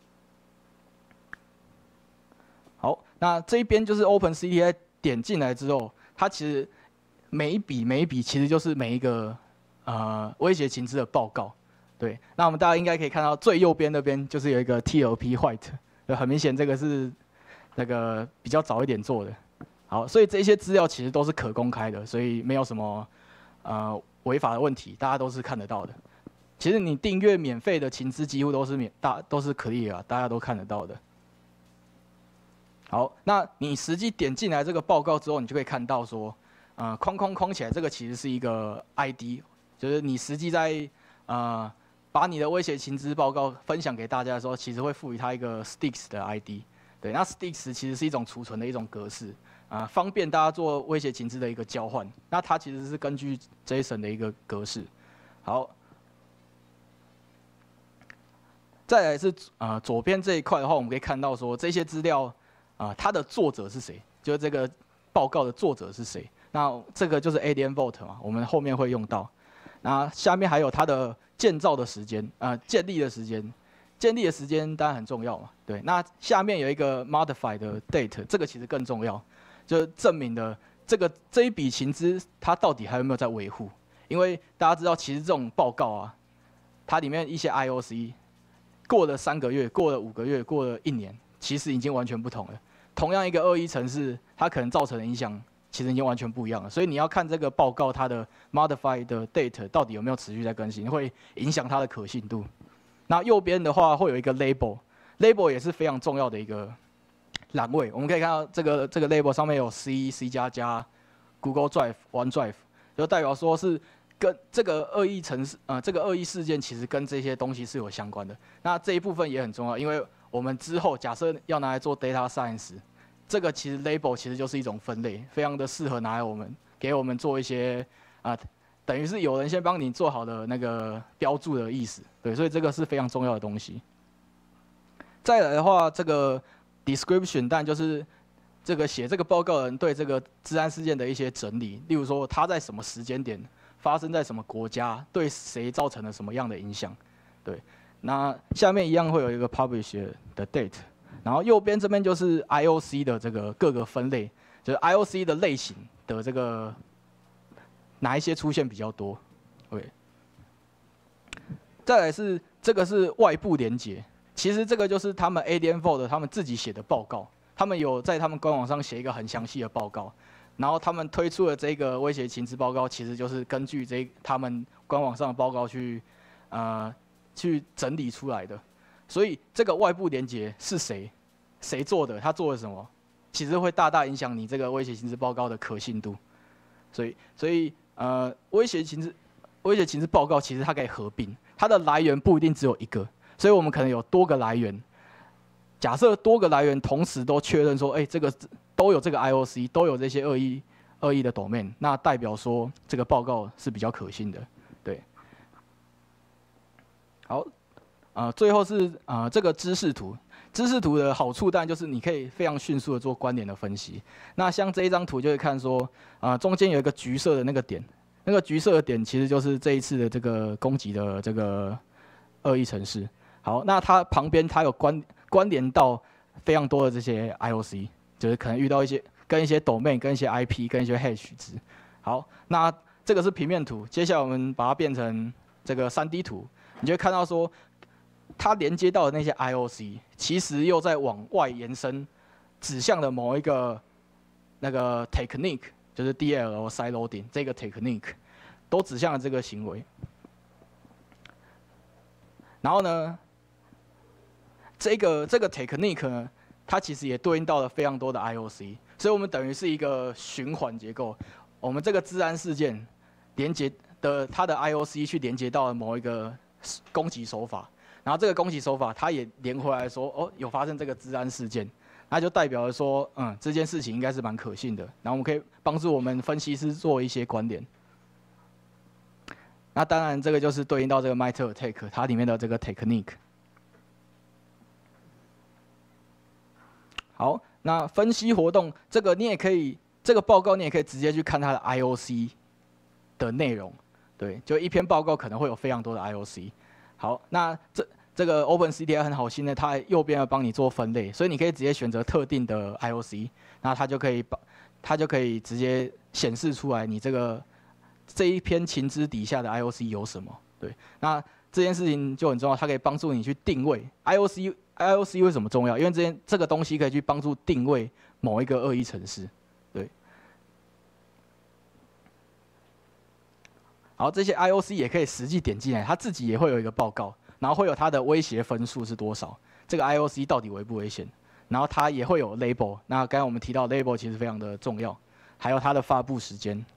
好，那这一边就是 OpenCTI 点进来之后，它其实每一笔其实就是每一个威胁情资的报告。对，那我们大家应该可以看到最右边那边就是有一个 TLP White， 很明显这个是那个比较早一点做的。好，所以这些资料其实都是可公开的，所以没有什么违法的问题，大家都是看得到的。其实你订阅免费的情资几乎都是都是 clear 大家都看得到的。好，那你实际点进来这个报告之后，你就可以看到说，框起来，这个其实是一个 ID， 就是你实际在把你的威胁情资报告分享给大家的时候，其实会赋予它一个 sticks 的 ID。对，那 sticks 其实是一种储存的一种格式，方便大家做威胁情资的一个交换。那它其实是根据 JSON 的一个格式。好，再来是左边这一块的话，我们可以看到说这些资料它的作者是谁，就是这个报告的作者是谁。那这个就是 ELK and BERT 嘛，我们后面会用到。那下面还有它的建造的时间，建立的时间。建立的时间当然很重要嘛，对。那下面有一个 modify 的 date， 这个其实更重要，就是证明的这一笔情资它到底还有没有在维护？因为大家知道，其实这种报告它里面一些 IOC 过了3个月、过了5个月、过了1年，其实已经完全不同了。同样一个恶意程式，它可能造成的影响其实已经完全不一样了。所以你要看这个报告它的 modify 的 date 到底有没有持续在更新，会影响它的可信度。那右边的话会有一个 label 也是非常重要的一个栏位。我们可以看到这个 label 上面有 C++、Google Drive、OneDrive， 就代表说是跟这个恶意程式这个恶意事件其实跟这些东西是有相关的。那这一部分也很重要，因为我们之后假设要拿来做 data science， 这个其实 label 其实就是一种分类，非常的适合拿来给我们做一些等于是有人先帮你做好的那个标注的意思，对，所以这个是非常重要的东西。再来的话，这个 description 当然就是这个写这个报告的人对这个治安事件的一些整理，例如说它在什么时间点发生在什么国家，对谁造成了什么样的影响，对。那下面一样会有一个 publish 的 date， 然后右边这边就是 IOC 的这个各个分类，就是 IOC 的类型的这个。哪一些出现比较多 ？OK， 再来是这个是外部连结，其实这个就是他们 ELK and BERT 他们自己写的报告，他们有在他们官网上写一个很详细的报告，然后他们推出的这个威胁情资报告，其实就是根据他们官网上的报告去整理出来的。所以这个外部连结是谁做的，他做了什么，其实会大大影响你这个威胁情资报告的可信度。所以威胁情资报告其实它可以合并，它的来源不一定只有一个，所以我们可能有多个来源。假设多个来源同时都确认说，这个都有这个 IOC， 都有这些恶意的 domain， 那代表说这个报告是比较可信的，对。好，最后是这个知识图。知识图的好处当然就是你可以非常迅速的做关联的分析。那像这一张图就会看说，中间有一个橘色的那个点，那个橘色的点其实就是这一次的这个攻击的这个恶意程式。好，那它旁边它有关联到非常多的这些 IOC， 就是可能遇到跟一些 domain、跟一些 IP、跟一些 hash 值。好，那这个是平面图，接下来我们把它变成这个3D 图，你就会看到说。它连接到的那些 IOC， 其实又在往外延伸，指向了某一个那个 technique， 就是 DLL side loading 这个 technique， 都指向了这个行为。然后呢，这个 technique 呢，它其实也对应到了非常多的 IOC， 所以我们等于是一个循环结构。我们这个治安事件连接的它的 IOC 去连接到了某一个攻击手法。然后这个攻击手法，它也连回来说，有发生这个治安事件，那就代表了说，这件事情应该是蛮可信的。然后我们可以帮助我们分析师做一些关联。那当然，这个就是对应到这个 MITRE ATT&CK 它里面的这个 technique。好，那分析活动这个你也可以，这个报告你也可以直接去看它的 IOC 的内容。对，就一篇报告可能会有非常多的 IOC。好，那这个 OpenCTI 很好心的，它右边要帮你做分类，所以你可以直接选择特定的 IOC， 那它就可以直接显示出来你这一篇情资底下的 IOC 有什么。对，那这件事情就很重要，它可以帮助你去定位 IOC 为什么重要？因为这个东西可以去帮助定位某一个恶意程式。对。 好，这些 IOC 也可以实际点进来，它自己也会有一个报告，然后会有它的威胁分数是多少，这个 IOC 到底危不危险，然后它也会有 label。那刚才我们提到 label 其实非常的重要，还有它的发布时间。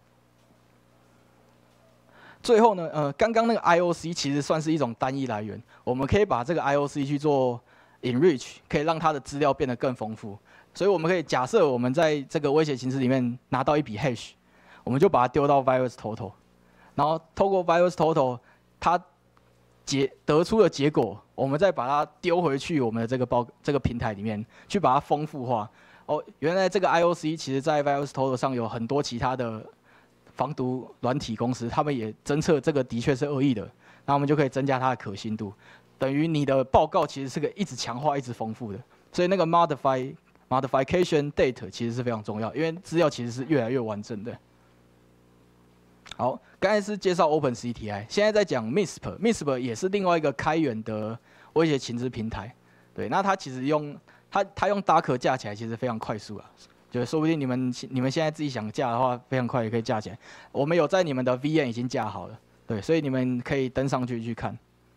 最后呢，刚刚那个 IOC 其实算是一种单一来源，我们可以把这个 IOC 去做 enrich， 可以让它的资料变得更丰富。所以我们可以假设我们在这个威胁情势里面拿到一笔 hash， 我们就把它丢到 VirusTotal， 然后透过 VirusTotal， 它得出的结果，我们再把它丢回去我们的这个平台里面，去把它丰富化。哦，原来这个 IOC 其实在 VirusTotal 上有很多其他的防毒软体公司，他们也侦测这个的确是恶意的，那我们就可以增加它的可信度，等于你的报告其实是个一直强化、一直丰富的。所以那个 modification date 其实是非常重要，因为资料其实是越来越完整的。好，刚才是介绍 OpenCTI， 现在在讲 MISP 也是另外一个开源的威胁情资平台。对，那它其实用 Docker 架起来其实非常快速啊。就说不定你们现在自己想架的话，非常快也可以架起来。我们有在你们的 VM 已经架好了，对，所以你们可以登上去看。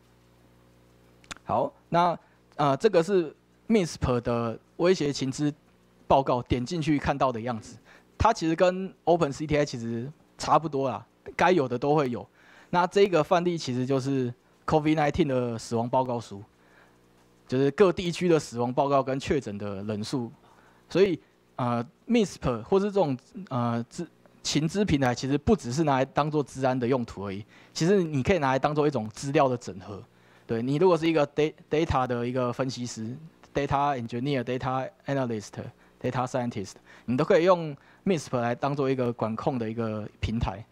好，那这个是 MISP 的威胁情资报告，点进去看到的样子，它其实跟 OpenCTI 其实差不多啦，该有的都会有。那这个范例其实就是 COVID-19 的死亡报告书，就是各地区的死亡报告跟确诊的人数，所以。MISP 或是这种情资平台，其实不只是拿来当做治安的用途而已，其实你可以拿来当做一种资料的整合。对，你如果是一个 data 的一个分析师 ，data engineer、data analyst、data scientist， 你都可以用 MISP 来当做一个管控的一个平台。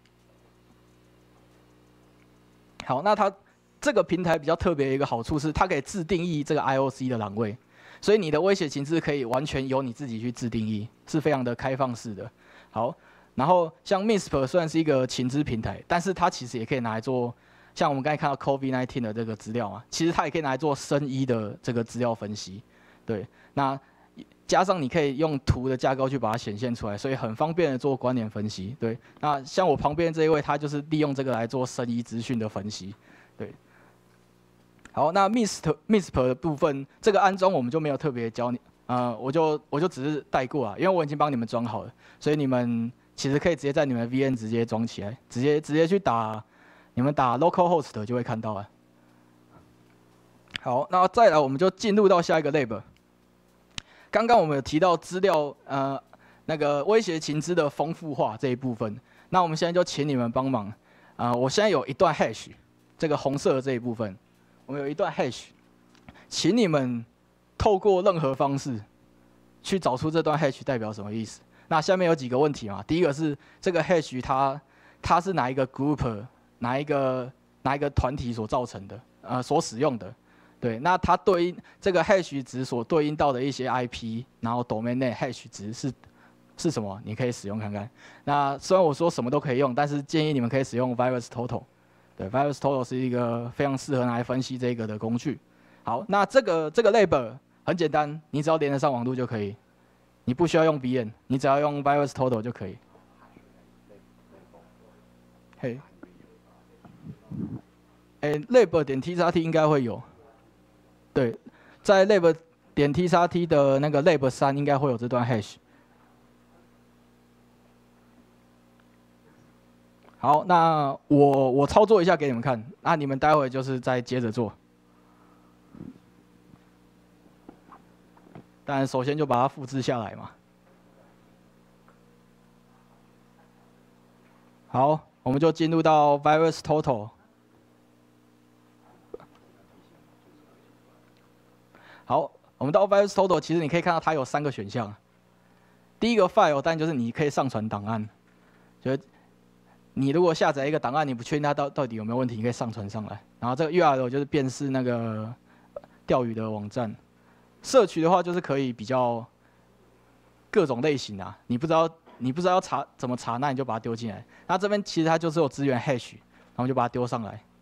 好，那它这个平台比较特别的一个好处是，它可以自定义这个 IOC 的栏位。所以你的威胁情资可以完全由你自己去自定义，是非常的开放式的。好，然后像 MISP 虽然是一个情资平台，但是它其实也可以拿来做，像我们刚才看到 COVID-19 的这个资料嘛，其实它也可以拿来做生医的这个资料分析。对，那加上你可以用图的架构去把它显现出来，所以很方便的做关联分析。对，那像我旁边这一位，他就是利用这个来做生医资讯的分析。对。好，那 MISP 的部分，这个安装我们就没有特别教你，我就只是带过啊，因为我已经帮你们装好了，所以你们其实可以直接在你们的 VM 直接装起来，直接去打，你们打 localhost 就会看到了。好，那再来我们就进入到下一个 lab。刚刚我们有提到资料，那个威胁情资的丰富化这一部分，那我们现在就请你们帮忙，我现在有一段 hash， 这个红色的这一部分。我们有一段 hash， 请你们透过任何方式去找出这段 hash 代表什么意思。那下面有几个问题嘛？第一个是这个 hash 它是哪一个 group 哪一个团体所造成的，所使用的。对，那它对应这个 hash 值所对应到的一些 IP， 然后 domain name hash 值是什么？你可以使用看看。那虽然我说什么都可以用，但是建议你们可以使用 VirusTotal。对 ，VirusTotal 是一个非常适合拿来分析这个的工具。好，那这个 lab 很简单，你只要连得上网路就可以，你不需要用 VM， 你只要用 VirusTotal 就可以。嘿，lab 点 txt 应该会有，对，在 lab 点 txt 的那个 lab 3应该会有这段 hash。好，那我操作一下给你们看，那你们待会就是再接着做。但首先就把它复制下来嘛。好，我们就进入到 VirusTotal。好，我们到 VirusTotal， 其实你可以看到它有3个选项。第一个 file， 但就是你可以上传档案，就你如果下载一个档案，你不确定它到底有没有问题，你可以上传上来。然后这个 URL 就是辨识那个钓鱼的网站。社区的话就是可以比较各种类型啊，你不知道要怎么查，那你就把它丢进来。那这边其实它就是有资源 hash， 然后就把它丢上来。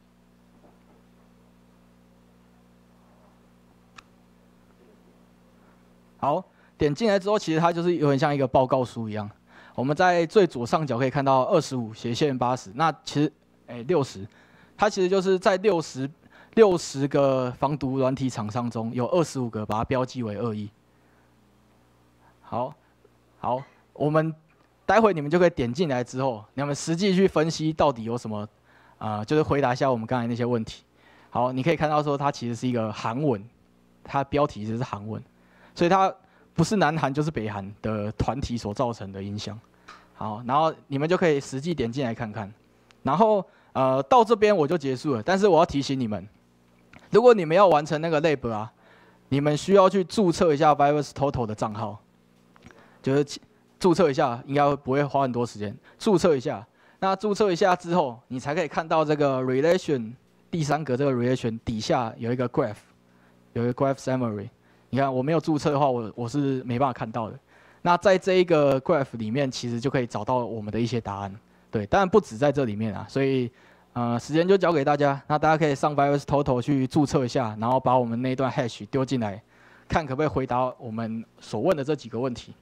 好，点进来之后，其实它就是有点像一个报告书一样。我们在最左上角可以看到25/80，那其实 60，它其实就是在60个防毒软体厂商中，有25个把它标记为恶意。好，我们待会你们就可以点进来之后，你们实际去分析到底有什么，就是回答一下我们刚才那些问题。好，你可以看到说它其实是一个韩文，它标题其实是韩文，所以它不是南韩就是北韩的团体所造成的影响。好，然后你们就可以实际点进来看看。然后到这边我就结束了，但是我要提醒你们，如果你们要完成那个 lab 啊，你们需要去注册一下 VirusTotal 的账号，就是注册一下，应该不会花很多时间。注册一下，那注册一下之后，你才可以看到这个 relation 第3格这个 relation 底下有一个 graph， 有一个 graph summary。你看我没有注册的话，我是没办法看到的。那在这一个 graph 里面，其实就可以找到我们的一些答案。对，当然不止在这里面啊，所以时间就交给大家。那大家可以上 VirusTotal 去注册一下，然后把我们那一段 hash 丢进来，看可不可以回答我们所问的这几个问题。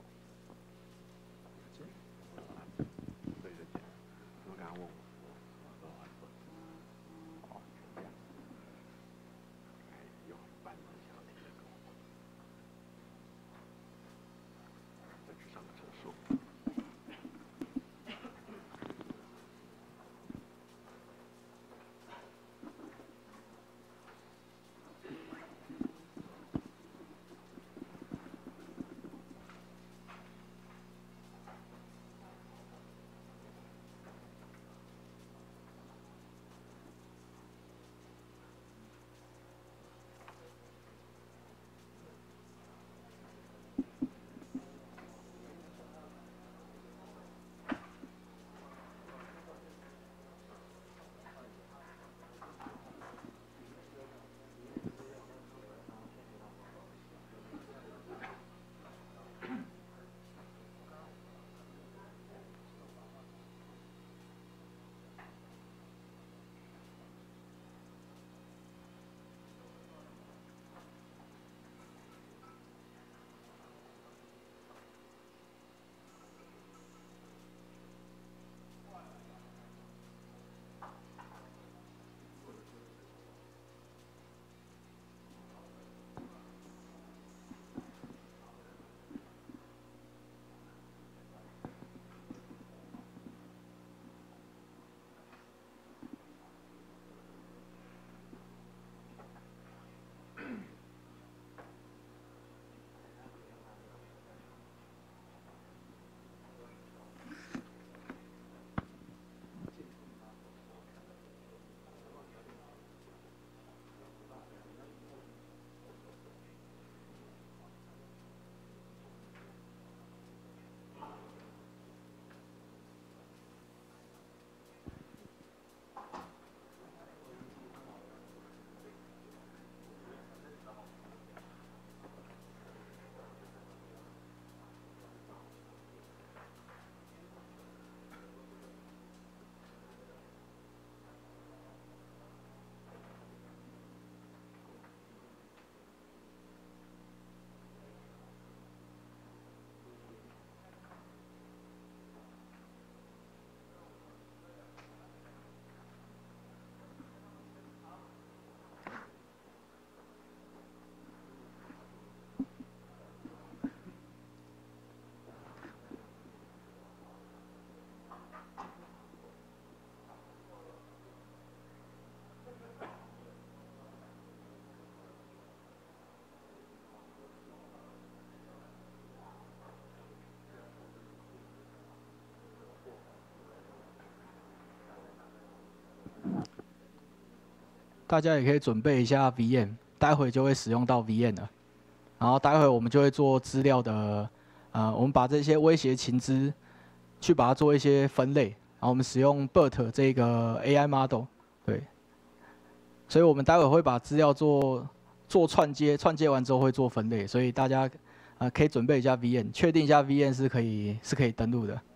大家也可以准备一下 VM， 待会就会使用到 VM 了。然后待会我们就会做资料的，我们把这些威胁情资去把它做一些分类，然后我们使用 BERT 这个 AI model， 对。所以我们待会会把资料做串接，串接完之后会做分类，所以大家可以准备一下 VM， 确定一下 VM 是可以登录的。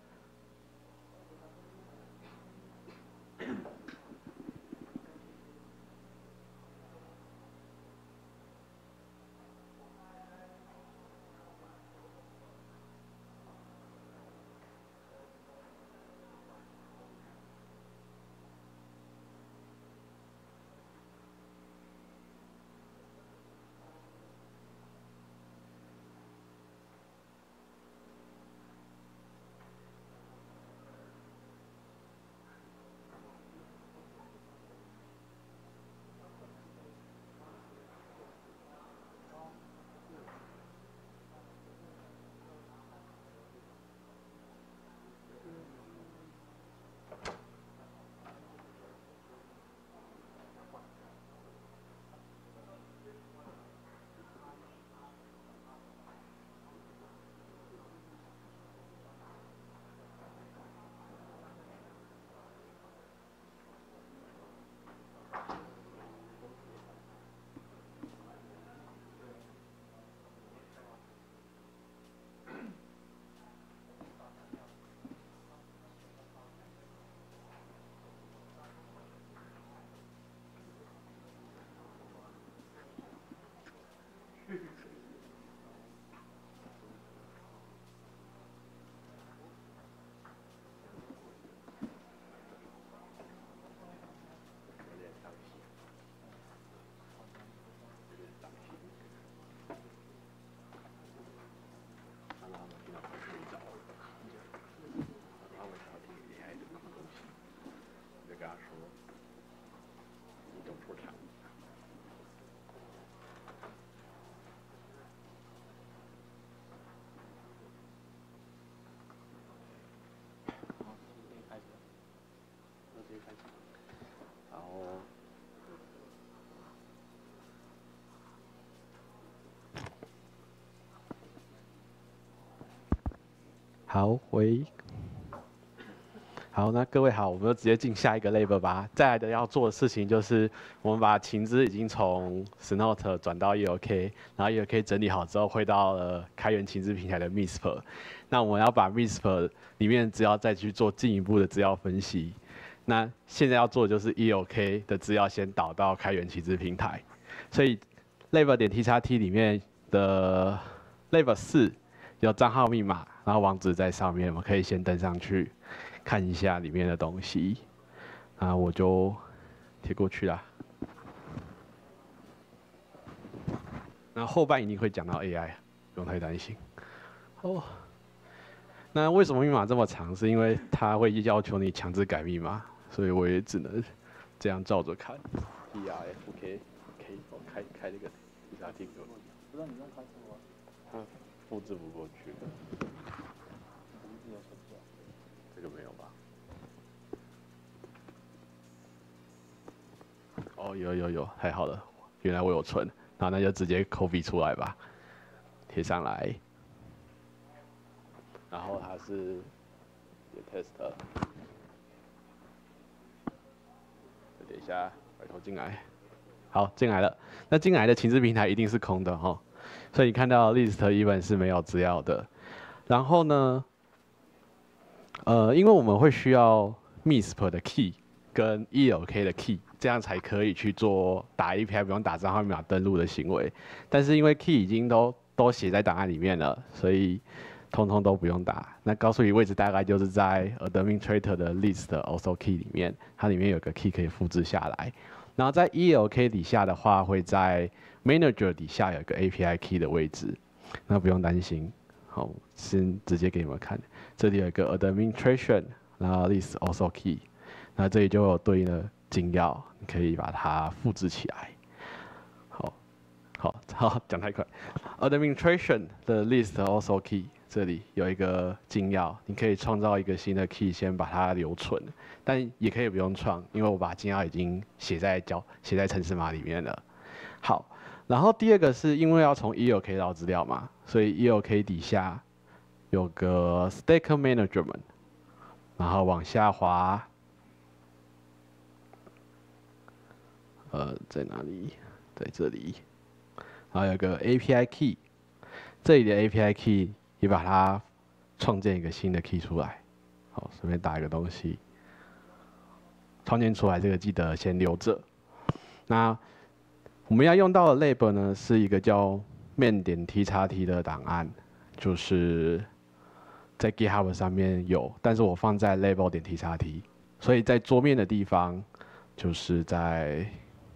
好，喂。好，那各位好，我们就直接进下一个 label 吧。再来的要做的事情就是，我们把情资已经从 Snort 转到 ELK， 然后 ELK 整理好之后，汇到了开源情资平台的 MISP。那我们要把 MISP 里面的资料再去做进一步的资料分析。那现在要做的就是 ELK 的资料先导到开源情资平台。所以 label.txt 里面的 label 4有账号密码，然后网址在上面，我们可以先登上去。看一下里面的东西，啊，我就贴过去啦。那后半一定会讲到 AI， 不用太担心。哦，那为什么密码这么长？是因为它会要求你强制改密码，所以我也只能这样照着看。TRFK， 我开这个其他听给我。不知道你用开什么？它复制不过去。这个没有吧？哦，有，太好了，原来我有存，然后那就直接 copy 出来吧，贴上来。然后它是 test， 等一下，拜托进来。好，进来了。那进来的情资平台一定是空的哈，所以你看到 list 一本是没有资料的。然后呢？因为我们会需要 MISP 的 key 跟 ELK 的 key， 这样才可以去做打 API 不用打账号密码登录的行为。但是因为 key 已经都写在档案里面了，所以通通都不用打。那告诉你位置大概就是在 administrator 的 list also key 里面，它里面有个 key 可以复制下来。然后在 ELK 底下的话，会在 manager 底下有个 API key 的位置，那不用担心。好，先直接给你们看。这里有一个 administration， 然后 list also key， 那这里就有对应的金钥，你可以把它复制起来。好，讲太快。administration 的 list also key， 这里有一个金钥，你可以创造一个新的 key， 先把它留存，但也可以不用创，因为我把金钥已经写在程式码里面了。好。然后第二个是因为要从 ELK 捞资料嘛，所以 ELK 底下有个 Stack Management， 然后往下滑，在哪里？在这里，然后有个 API Key， 这里的 API Key 也把它创建一个新的 Key 出来，好，顺便打一个东西，创建出来这个记得先留着。那我们要用到的 label 呢，是一个叫 main.txt 的档案，就是在 GitHub 上面有，但是我放在 label.txt， 所以在桌面的地方，就是在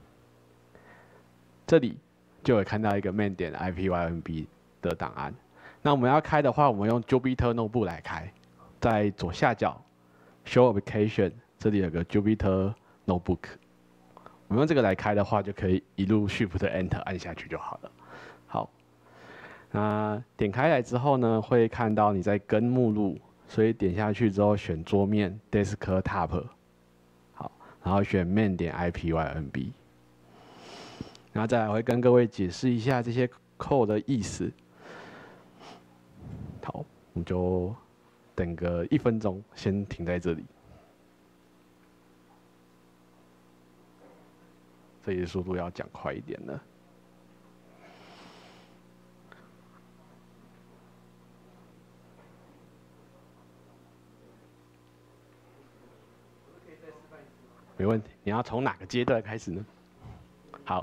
这里就会看到一个 main.ipynb 的档案。那我们要开的话，我们用 Jupyter Notebook 来开，在左下角 Show Application 这里有个 Jupyter Notebook。我们用这个来开的话，就可以一路 Shift Enter 按下去就好了。好，那点开来之后呢，会看到你在跟目录，所以点下去之后选桌面 Desktop， 好，然后选 main.ipynb， 然后再来会跟各位解释一下这些 code 的意思。好，我们就等个1分钟，先停在这里。这里的速度要讲快一点了。没问题。你要从哪个阶段开始呢？好，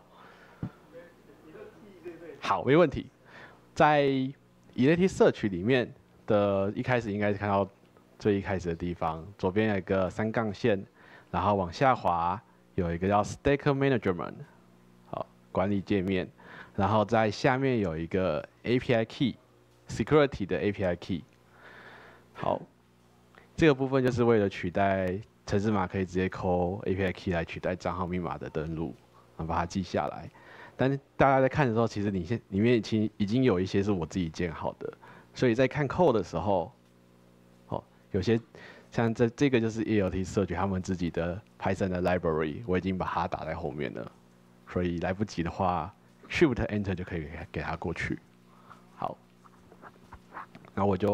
好，没问题。在 ELK Search 里面的一开始应该是看到最一开始的地方，左边有一个3杠线，然后往下滑。有一个叫 Stack Management， 好，管理界面，然后在下面有一个 API Key，Security 的 API Key。好，这个部分就是为了取代程式码可以直接抠 API Key 来取代账号密码的登录，然后把它记下来。但是大家在看的时候，其实里面已经有一些是我自己建好的，所以在看 code 的时候，有些。像这个就是 ELK Search 他们自己的 Python 的 library， 我已经把它打在后面了，所以来不及的话 ，Shift Enter 就可以给它过去。好，然后我就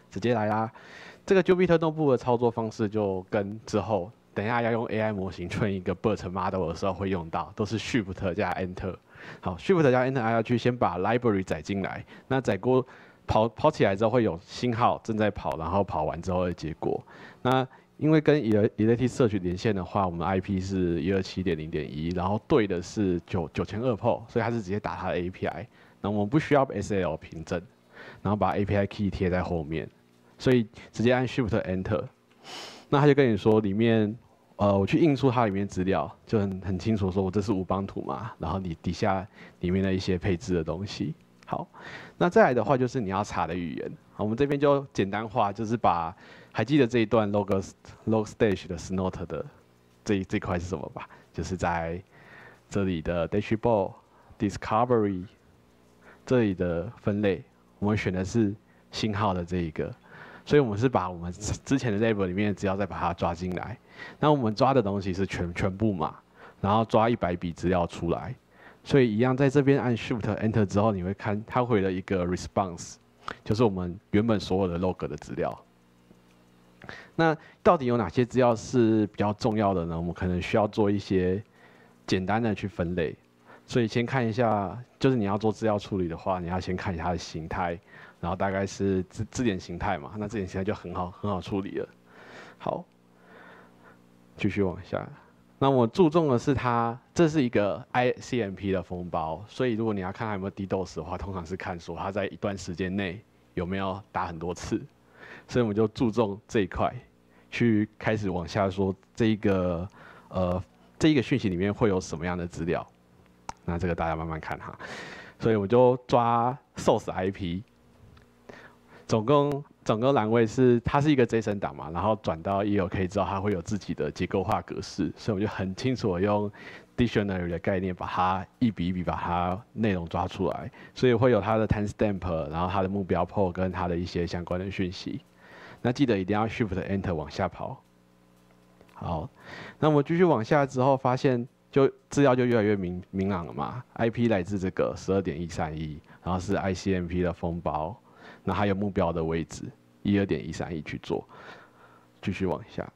直接来啦。这个 Jupyter Notebook 的操作方式就跟之后等一下要用 AI 模型train一个 BERT model 的时候会用到，都是 Shift 加 Enter。好 ，Shift 加 Enter 按下去，先把 library 载进来。那载过跑起来之后会有星号正在跑，然后跑完之后的结果。那因为跟 Elasticsearch 连线的话，我们 IP 是127.0.1，然后对的是9200 port， 所以它是直接打它的 API。那我们不需要 SL 凭证，然后把 API key 贴在后面，所以直接按 Shift Enter， 那他就跟你说里面，我去印出它里面资料，就很清楚说我这是无邦图嘛，然后你底下里面的一些配置的东西。好，那再来的话就是你要查的语言，我们这边就简单化，就是把还记得这一段 log stage 的 snort 的这块是什么吧？就是在这里的 dashboard discovery 这里的分类，我们选的是星号的这一个，所以我们是把我们之前的 label 里面的资料再把它抓进来。那我们抓的东西是全部码，然后抓100笔资料出来。所以一样，在这边按 Shift Enter 之后，你会看它回了一个 response， 就是我们原本所有的 log 的资料。那到底有哪些资料是比较重要的呢？我们可能需要做一些简单的去分类。所以先看一下，就是你要做资料处理的话，你要先看一下它的形态，然后大概是字典形态嘛，那字典形态就很好处理了。好，继续往下。那我注重的是这是一个 ICMP 的封包，所以如果你要看它有没有 DDoS 的话，通常是看说它在一段时间内有没有打很多次，所以我们就注重这一块，去开始往下说这一个讯息里面会有什么样的资料，那这个大家慢慢看哈，所以我就抓 source IP， 总共栏位它是一个 JSON 档嘛，然后转到 ELK 之后，它会有自己的结构化格式，所以我就很清楚地用 dictionary 的概念，把它一笔一笔把它内容抓出来，所以会有它的 timestamp， 然后它的目标 port 跟它的一些相关的讯息。那记得一定要 Shift Enter 往下跑。好，那我们继续往下之后，发现资料就越来越明朗了嘛。IP 来自这个12.131，然后是 ICMP 的封包，那还有目标的位置。12.131去做，继续往下。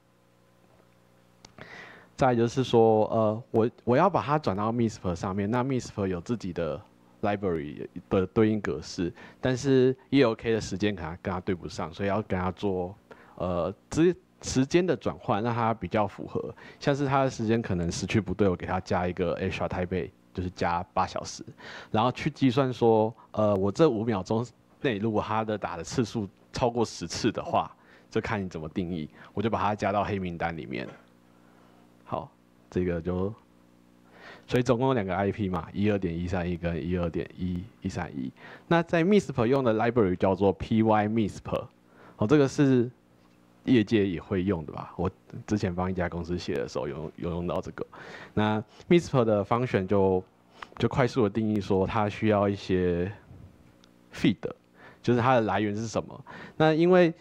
再来就是说，我要把它转到 MISP 上面，那 MISP 有自己的 library 的对应格式，但是 ELK 的时间跟它对不上，所以要跟它做时间的转换，让它比较符合。像是它的时间可能时区不对，我给它加一个 extra Taipei， 就是加8小时，然后去计算说，我这5秒钟内如果它的打的次数超过10次的话，就看你怎么定义，我就把它加到黑名单里面。好，这个所以总共有2个 IP 嘛，12.131跟12.1131。那在 MISP 用的 library 叫做 PyMISP， 这个是业界也会用的吧？我之前帮一家公司写的时候有用到这个。那 MISP 的 function 就快速的定义说，它需要一些 feed。就是它的来源是什么？那因为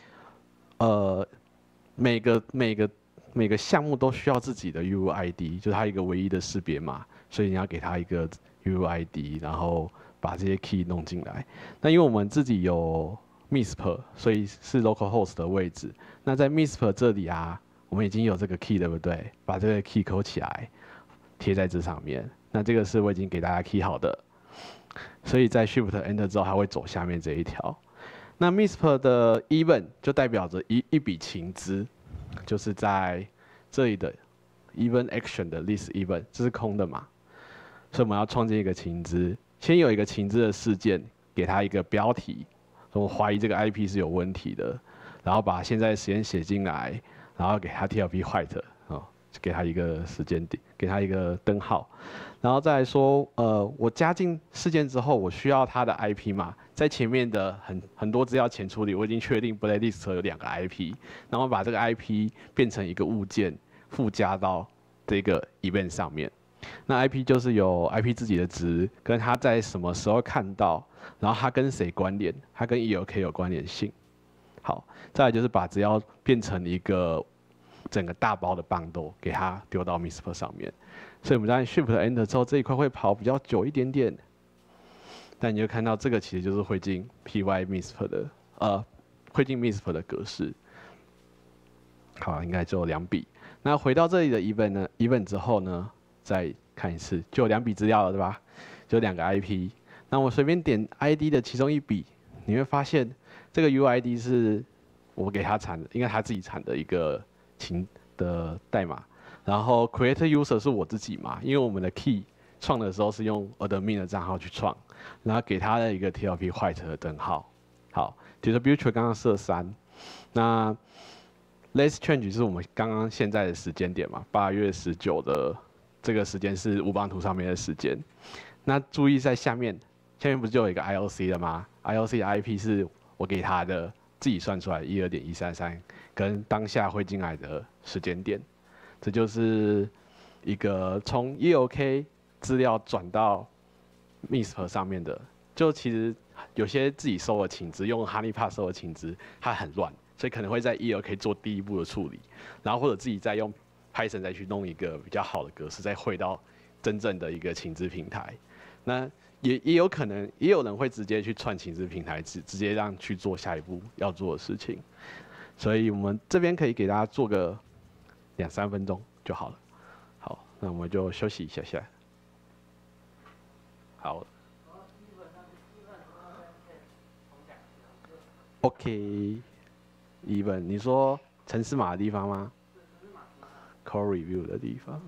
每个项目都需要自己的 UUID， 就是它一个唯一的识别码，所以你要给它一个 UUID， 然后把这些 key 弄进来。那因为我们自己有 MISP， 所以是 localhost 的位置。那在 MISP 这里啊，我们已经有这个 key， 对不对？把这个 key 抠起来，贴在这上面。那这个是我已经给大家 key 好的。所以在 Shift Enter 之后，它会走下面这一条。那 MISP 的 event 就代表着一笔情资，就是在这里的 event action 的 list event， 这是空的嘛？所以我们要创建一个情资，先有一个情资的事件，给它一个标题，我怀疑这个 IP 是有问题的，然后把现在的时间写进来，然后给它 TLP white 给它一个时间点，给它一个灯号，然后再来说，我加进事件之后，我需要它的 IP 嘛，在前面的很多资料前处理，我已经确定 blacklist 有2个 IP， 然后把这个 IP 变成一个物件，附加到这个 event 上面。那 IP 就是有 IP 自己的值，跟它在什么时候看到，然后它跟谁关联，它跟 ELK 有关联性。好，再来就是把资料变成一个整个大包的bundle，给它丢到 MISP 上面。所以我们在 Shift Enter 之后，这一块会跑比较久一点点。但你就看到这个其实就是会进 PyMISP 的汇进 MISP 的格式。好，应该只有2笔。那回到这里的 event 之后呢，再看一次，就有2笔资料了，对吧？就2个 IP。那我随便点 ID 的其中1笔，你会发现这个 UID 是我给他产的，应该他自己产的一个的代码。然后 create user 是我自己嘛，因为我们的 key 创的时候是用 admin 的账号去创，然后给他的一个 TLP white 的灯号。好 ，distributor 刚刚设3，那 latest change 是我们刚刚现在的时间点嘛，8月19的这个时间是无绑图上面的时间。那注意在下面不是就有一个 IOC 了吗 ？IOC 的 IP 是我给他的自己算出来12.133，跟当下会进来的时间点。这就是一个从 ELK 资料转到 MISP 上面的，就其实有些自己收的情资，用 Honeypot 收的情资，它很乱，所以可能会在 ELK 做第一步的处理，然后或者自己再用 Python 再去弄一个比较好的格式，再汇到真正的一个情资平台。那也有可能，也有人会直接去串情资平台，直接让去做下一步要做的事情。所以我们这边可以给大家做个2-3分钟就好了。好，那我们就休息一下下。好。OK，even， 你说程式码的地方吗 ？Core review 的地方，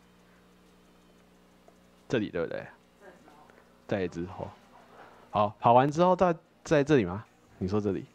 这里对不对？在之后，好，跑完之后在这里吗？你说这里？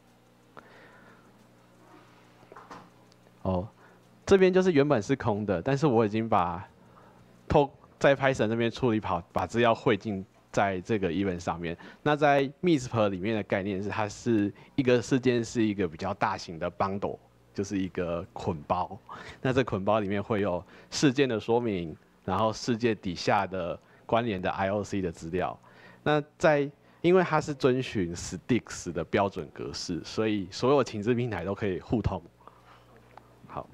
哦，这边就是原本是空的，但是我已经在 Python 那边处理把资料汇进在这个 event 上面。那在 MISP 里面的概念是，它是一个事件是一个比较大型的 bundle， 就是一个捆包。那这捆包里面会有事件的说明，然后事件底下的关联的 IOC 的资料。那因为它是遵循 STIX 的标准格式，所以所有情资平台都可以互通。好。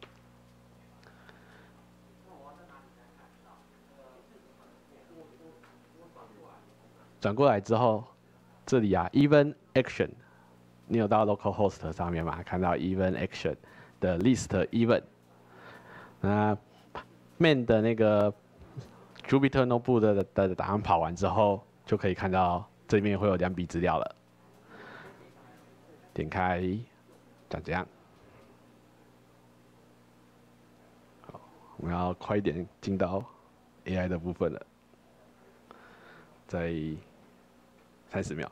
转过来之后，这里啊 ，event action， 你有到 localhost 上面吗？看到 event action 的 list event， 那 main 的那个 Jupyter Notebook 的档案跑完之后，就可以看到这边会有2笔资料了。点开，长这样。好，我们要快一点进到 AI 的部分了。在30秒。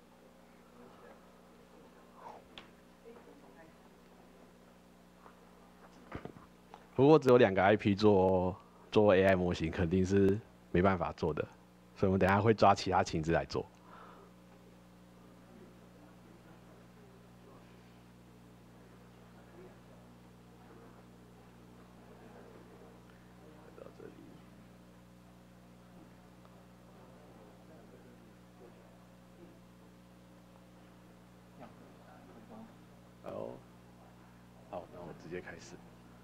不过只有2个 IP 做 AI 模型，肯定是没办法做的，所以我们等一下会抓其他情资来做。好，那我直接开始。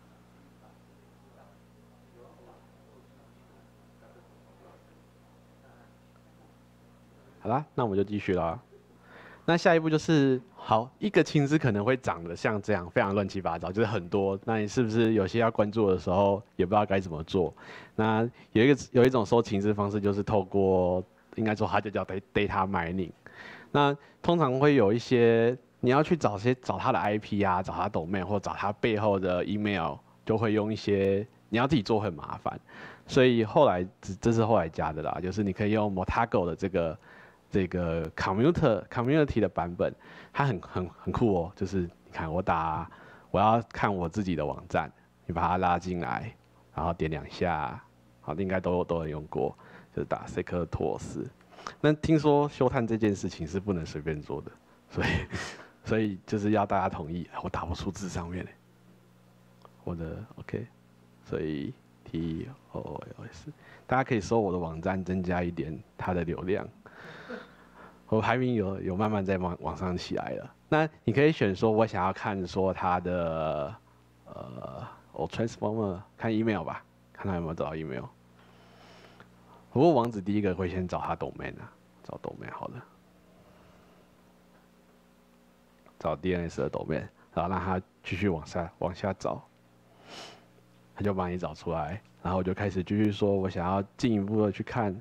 好啦，那我们就继续啦。那下一步就是，好，一个情资可能会长得像这样，非常乱七八糟，就是很多。那你是不是有些要关注的时候，也不知道该怎么做？那有一种收情资方式，就是透过，应该说它就叫 data mining。那通常会有一些，你要去找他的 IP 啊，找他 domain 或找他背后的 email， 就会用一些，你要自己做很麻烦。所以这是后来加的啦，就是你可以用 Motago 的这个 community 的版本，它很酷哦。就是你看我要看我自己的网站，你把它拉进来，然后点2下，好，应该都有用过，就是打 sectors。那听说休探这件事情是不能随便做的，所以就是要大家同意。我打不出字上面嘞，我的 OK， 所以 TOLS， 大家可以搜我的网站，增加一点它的流量。我排名有慢慢在往上起来了。那你可以选说，我想要看说它的transformer 看 email 吧，看他有没有找到 email。不过网址第一个会先找他 domain 啊，找 domain 好了。 找 DNS 的 domain， 然后让它继续往下找，它就帮你找出来，然后我就开始继续说，我想要进一步的去看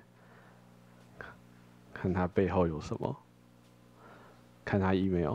它背后有什么，看它 email。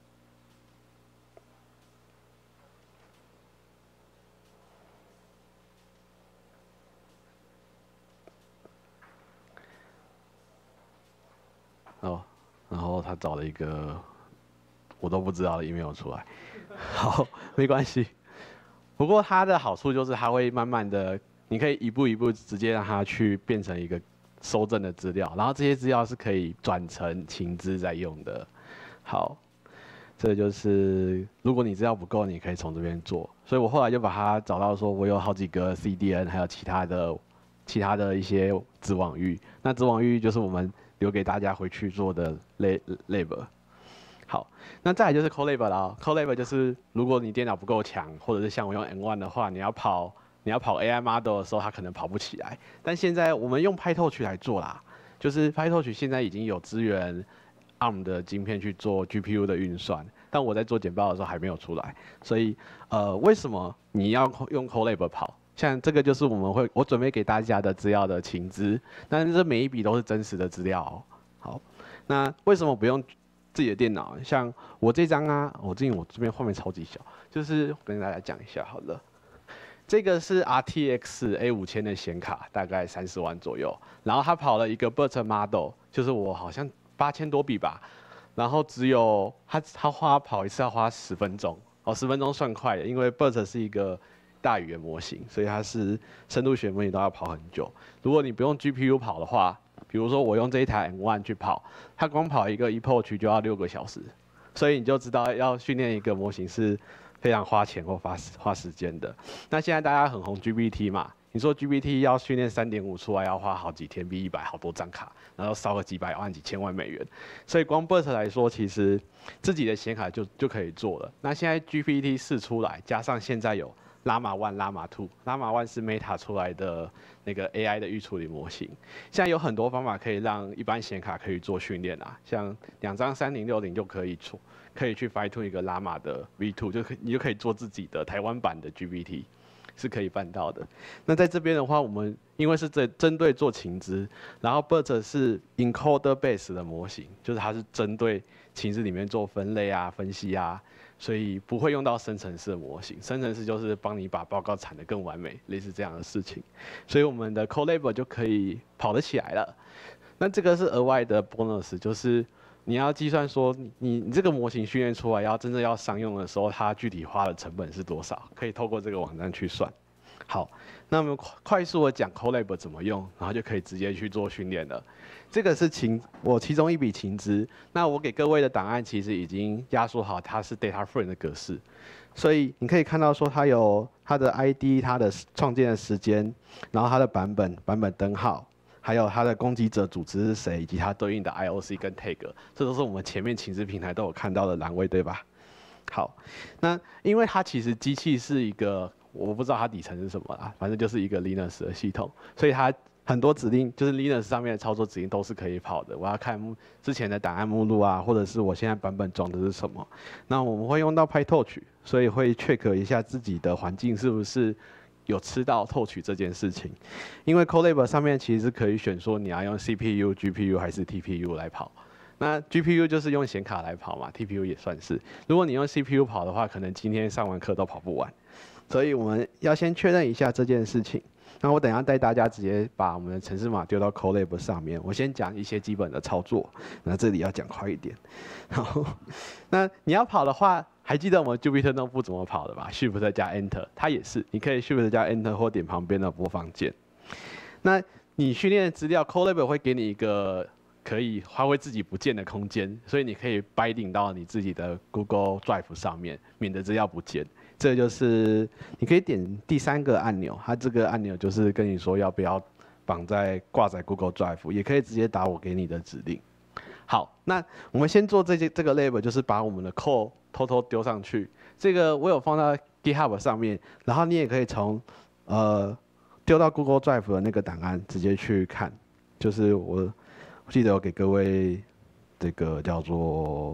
然后他找了一个我都不知道的 email 出来，好，没关系。不过它的好处就是它会慢慢的，你可以一步一步直接让它去变成一个收证的资料，然后这些资料是可以转成情资在用的。好，这就是如果你资料不够，你可以从这边做。所以我后来就把它找到说，我有好几个 CDN， 还有其他的一些子网域。那子网域就是我们留给大家回去做的 lab。好，那再来就是 collab 啦。collab 就是如果你电脑不够强，或者是像我用 N1 的话，你要跑 AI model 的时候，它可能跑不起来。但现在我们用 PyTorch 来做啦，就是 PyTorch 现在已经有支援 ARM 的晶片去做 GPU 的运算，但我在做简报的时候还没有出来。所以为什么你要用 collab 跑？像这个就是我准备给大家的资料的情资，但是这每一笔都是真实的资料哦。好，那为什么不用自己的电脑？像我这张啊，我这边画面超级小，就是跟大家讲一下好了。这个是 RTX A5000的显卡，大概30万左右，然后它跑了一个 BERT model， 就是我好像8000多笔吧，然后只有它跑一次要花10分钟，哦，10分钟算快的，因为 BERT 是一个大语言模型，所以它是深度学模型都要跑很久。如果你不用 GPU 跑的话，比如说我用这一台 N1 去跑，它光跑一个 epoch 就要6个小时，所以你就知道要训练一个模型是非常花钱或花时间的。那现在大家很红 GPT 嘛，你说 GPT 要训练3.5出来要花好几天，B100好多张卡，然后烧个几百万、几千万美元，所以光 BERT 来说，其实自己的显卡就可以做了。那现在 GPT 4出来，加上现在有Llama 1、Llama 2，Llama 1是 Meta 出来的那个 AI 的预处理模型。现在有很多方法可以让一般显卡可以做训练啊，像2张3060就可以去 fine tune 一个 Llama 的 V2，你就可以做自己的台湾版的 GPT， 是可以办到的。那在这边的话，我们因为是针对做情资，然后 BERT 是 encoder base 的模型，就是它是针对情资里面做分类啊、分析啊。所以不会用到生成式的模型，生成式就是帮你把报告产得更完美，类似这样的事情。所以我们的 collab 就可以跑得起来了。那这个是额外的 bonus， 就是你要计算说你这个模型训练出来真正要商用的时候，它具体花的成本是多少，可以透过这个网站去算。好，那我们快速的讲 collab 怎么用，然后就可以直接去做训练了。这个是我其中一笔情资，那我给各位的档案其实已经压缩好，它是 data frame 的格式，所以你可以看到说它有它的 ID、它的创建的时间，然后它的版本灯号，还有它的攻击者组织是谁，以及它对应的 IOC 跟 tag， 这都是我们前面情资平台都有看到的栏位，对吧？好，那因为它其实机器是一个，我不知道它底层是什么啦，反正就是一个 Linux 的系统，所以它很多指令就是 Linux 上面的操作指令都是可以跑的。我要看之前的档案目录啊，或者是我现在版本装的是什么。那我们会用到 PyTorch， 所以会 check 一下自己的环境是不是有吃到 Torch 这件事情。因为 Collab 上面其实可以选说你要用 CPU、GPU 还是 TPU 来跑。那 GPU 就是用显卡来跑嘛 ，TPU 也算是。如果你用 CPU 跑的话，可能今天上完课都跑不完。所以我们要先确认一下这件事情。那我等一下带大家直接把我们的程式码丢到 Collab 上面。我先讲一些基本的操作，那这里要讲快一点。好，那你要跑的话，还记得我们 Jupyter Notebook 怎么跑的吧 ？Shift 加 Enter， 它也是，你可以 Shift 加 Enter 或点旁边的播放键。那你训练的资料 ，Collab 会给你一个它会自己不见的空间，所以你可以 binding 到你自己的 Google Drive 上面，免得资料不见。这就是你可以点第3个按钮，它这个按钮就是跟你说要不要挂在 Google Drive， 也可以直接打我给你的指令。好，那我们先做这个 lab， 就是把我们的 code 偷偷丢上去。这个我有放到 GitHub 上面，然后你也可以从丢到 Google Drive 的那个档案直接去看。就是我记得我给各位这个叫做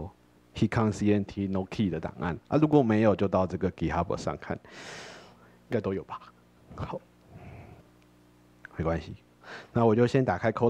ELK no key 的档案啊，如果没有就到这个 GitHub 上看，应该都有吧？好，没关系，那我就先打开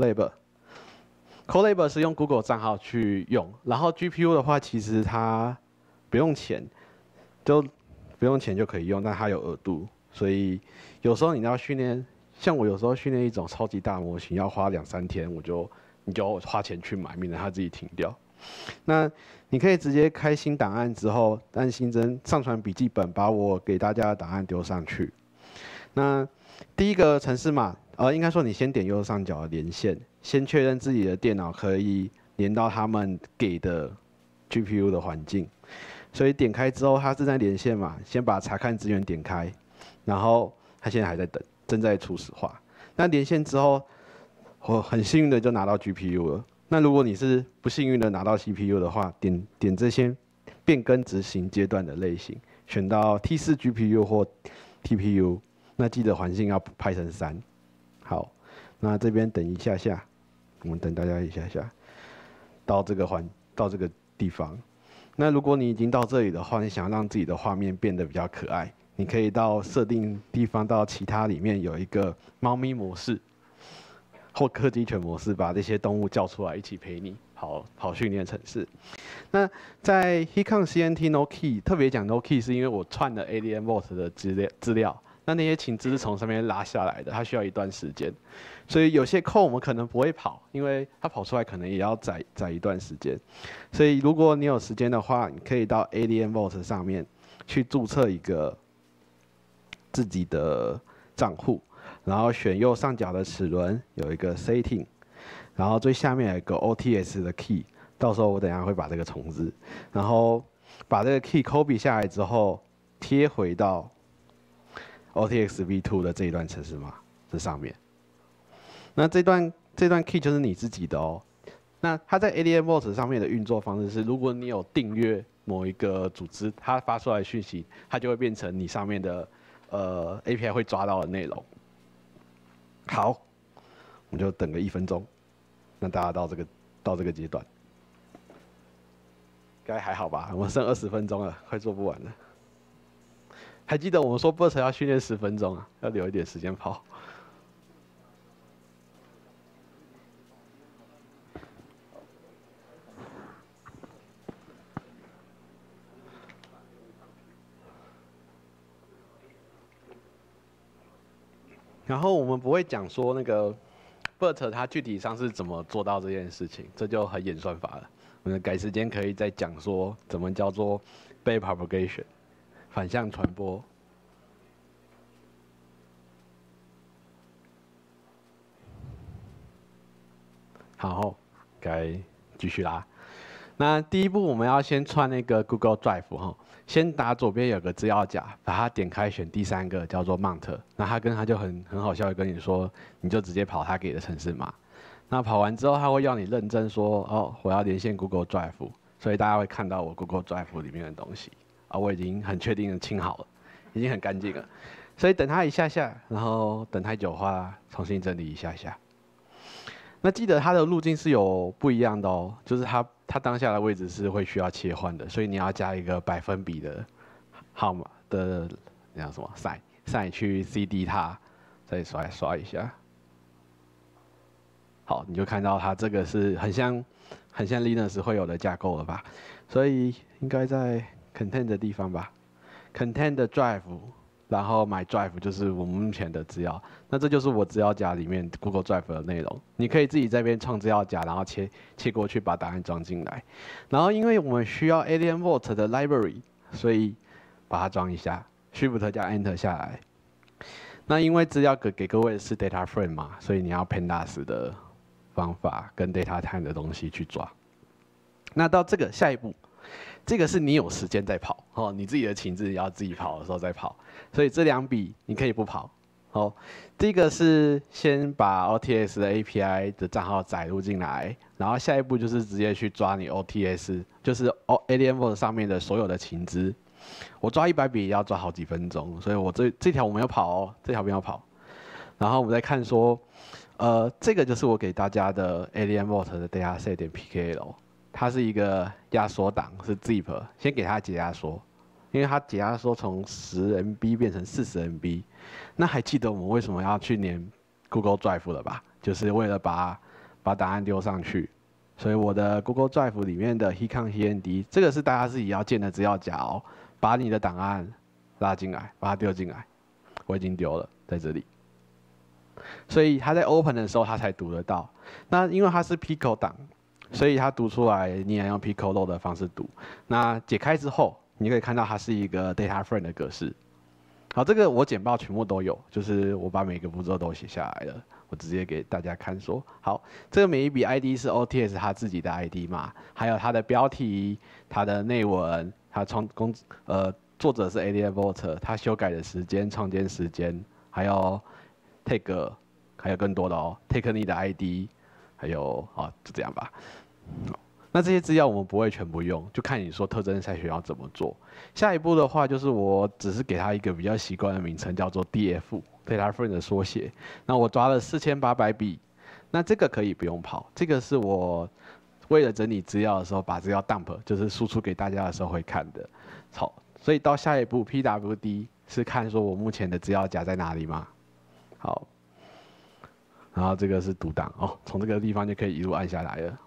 Colab。Colab 是用 Google 账号去用，然后 GPU 的话，其实它不用钱，就不用钱就可以用，但它有额度，所以有时候你要训练，像我有时候训练一种超级大模型，要花2、3天，你就花钱去买，免得它自己停掉。那你可以直接开新档案之后，按新增上传笔记本，把我给大家的档案丢上去。那第一个程式码，应该说你先点右上角的连线，先确认自己的电脑可以连到他们给的 GPU 的环境。所以点开之后，它正在连线嘛，先把查看资源点开，然后它现在还在等，正在初始化。那连线之后，我很幸运的就拿到 GPU 了。那如果你是不幸运的拿到 CPU 的话，点这些变更执行阶段的类型，选到 T4 GPU 或 TPU， 那记得环境要派成3。好，那这边等一下下，我们等大家一下下，到这个地方。那如果你已经到这里的话，你想让自己的画面变得比较可爱，你可以到设定地方到其他里面有一个猫咪模式。或柯基犬模式，把这些动物叫出来一起陪你跑训练程式。那在 ELK no key 特别讲 no key， 是因为我串了 ADM-Vault 的资料，那些情资是从上面拉下来的，它需要一段时间，所以有些 code 我们可能不会跑，因为它跑出来可能也要载一段时间。所以如果你有时间的话，你可以到 ADM-Vault 上面去注册一个自己的账户。然后选右上角的齿轮有一个 setting， 然后最下面有一个 OTS 的 key， 到时候我等一下会把这个重置，然后把这个 key copy 下来之后贴回到 OTX v2 的这一段程式码这上面。那这段 key 就是你自己的哦。那它在 ADM-Vault 上面的运作方式是，如果你有订阅某一个组织，它发出来的讯息，它就会变成你上面的API 会抓到的内容。好，我们就等个1分钟，让大家到这个阶段，该还好吧？我们剩20分钟了，快做不完了。还记得我们说 BERT 要训练10分钟啊，要留一点时间跑。然后我们不会讲说那个 BERT 它具体上是怎么做到这件事情，这就很演算法了。我们改时间可以再讲说怎么叫做 backpropagation 反向传播。好，该继续啦。那第一步我们要先串那个 Google Drive 哈。先打左边有个资料夹，把它点开，选第3个叫做 Mount。那它就很好笑的跟你说，你就直接跑它给的程式码。那跑完之后，它会要你认证说，哦，我要连线 Google Drive， 所以大家会看到我 Google Drive 里面的东西啊，我已经很确定的清好了，已经很干净了。所以等它一下下，然后等太久的话，重新整理一下下。那记得它的路径是有不一样的哦，就是它当下的位置是会需要切换的，所以你要加一个百分比的号码的那叫什么 sign 去 CD 它，再刷一下。好，你就看到它这个是很像 Linux 会有的架构了吧？所以应该在 content 的地方吧 ，content 的 drive。然后 My Drive 就是我们目前的资料，那这就是我资料夹里面 Google Drive 的内容。你可以自己这边创资料夹，然后切过去把档案装进来。然后因为我们需要 ADM-Vault 的 library， 所以把它装一下 ，Shift 加 Enter 下来。那因为资料给各位是 data frame 嘛，所以你要 pandas 的方法跟 data time 的东西去抓。那到这个下一步。这个是你有时间在跑哦，你自己的情志要自己跑的时候再跑，所以这2笔你可以不跑哦。第一个是先把 OTS 的 API 的账号载入进来，然后下一步就是直接去抓你 OTS， 就是 ADM-Vault 上面的所有的情资。我抓100笔要抓好几分钟，所以我这条我们要跑哦，这条不要跑。然后我们再看说，这个就是我给大家的 ADM-Vault 的 dataset 点 PKL。 它是一个压缩档，是 zip， 先给它解压缩，因为它解压缩从10MB 变成40MB。那还记得我们为什么要去连 Google Drive 了吧？就是为了把档案丢上去。所以我的 Google Drive 里面的 ELK 这个是大家自己要建的资料夹哦，把你的档案拉进来，把它丢进来。我已经丢了，在这里。所以它在 Open 的时候，它才读得到。那因为它是 Pico 档，所以它读出来，你也用 Pico Load 的方式读。那解开之后，你可以看到它是一个 Data Frame 的格式。好，这个我简报全部都有，就是我把每个步骤都写下来了。我直接给大家看说，好，这个每一笔 ID 是 OTS 它自己的 ID 嘛，还有它的标题、它的内文、它作者是 ELK and BERT， 它修改的时间、创建时间，还有 tag， 还有更多的哦 ，tag 你的 ID， 还有就这样吧。那这些资料我们不会全部用，就看你说特征筛选要怎么做。下一步的话，就是我只是给它一个比较习惯的名称，叫做 DF。Data Frame 的缩写，那我抓了4800笔，那这个可以不用跑，这个是我为了整理资料的时候把资料 dump， 就是输出给大家的时候会看的。好，所以到下一步 PWD 是看说我目前的资料夹在哪里吗？好，然后这个是读档哦，从这个地方就可以一路按下来了。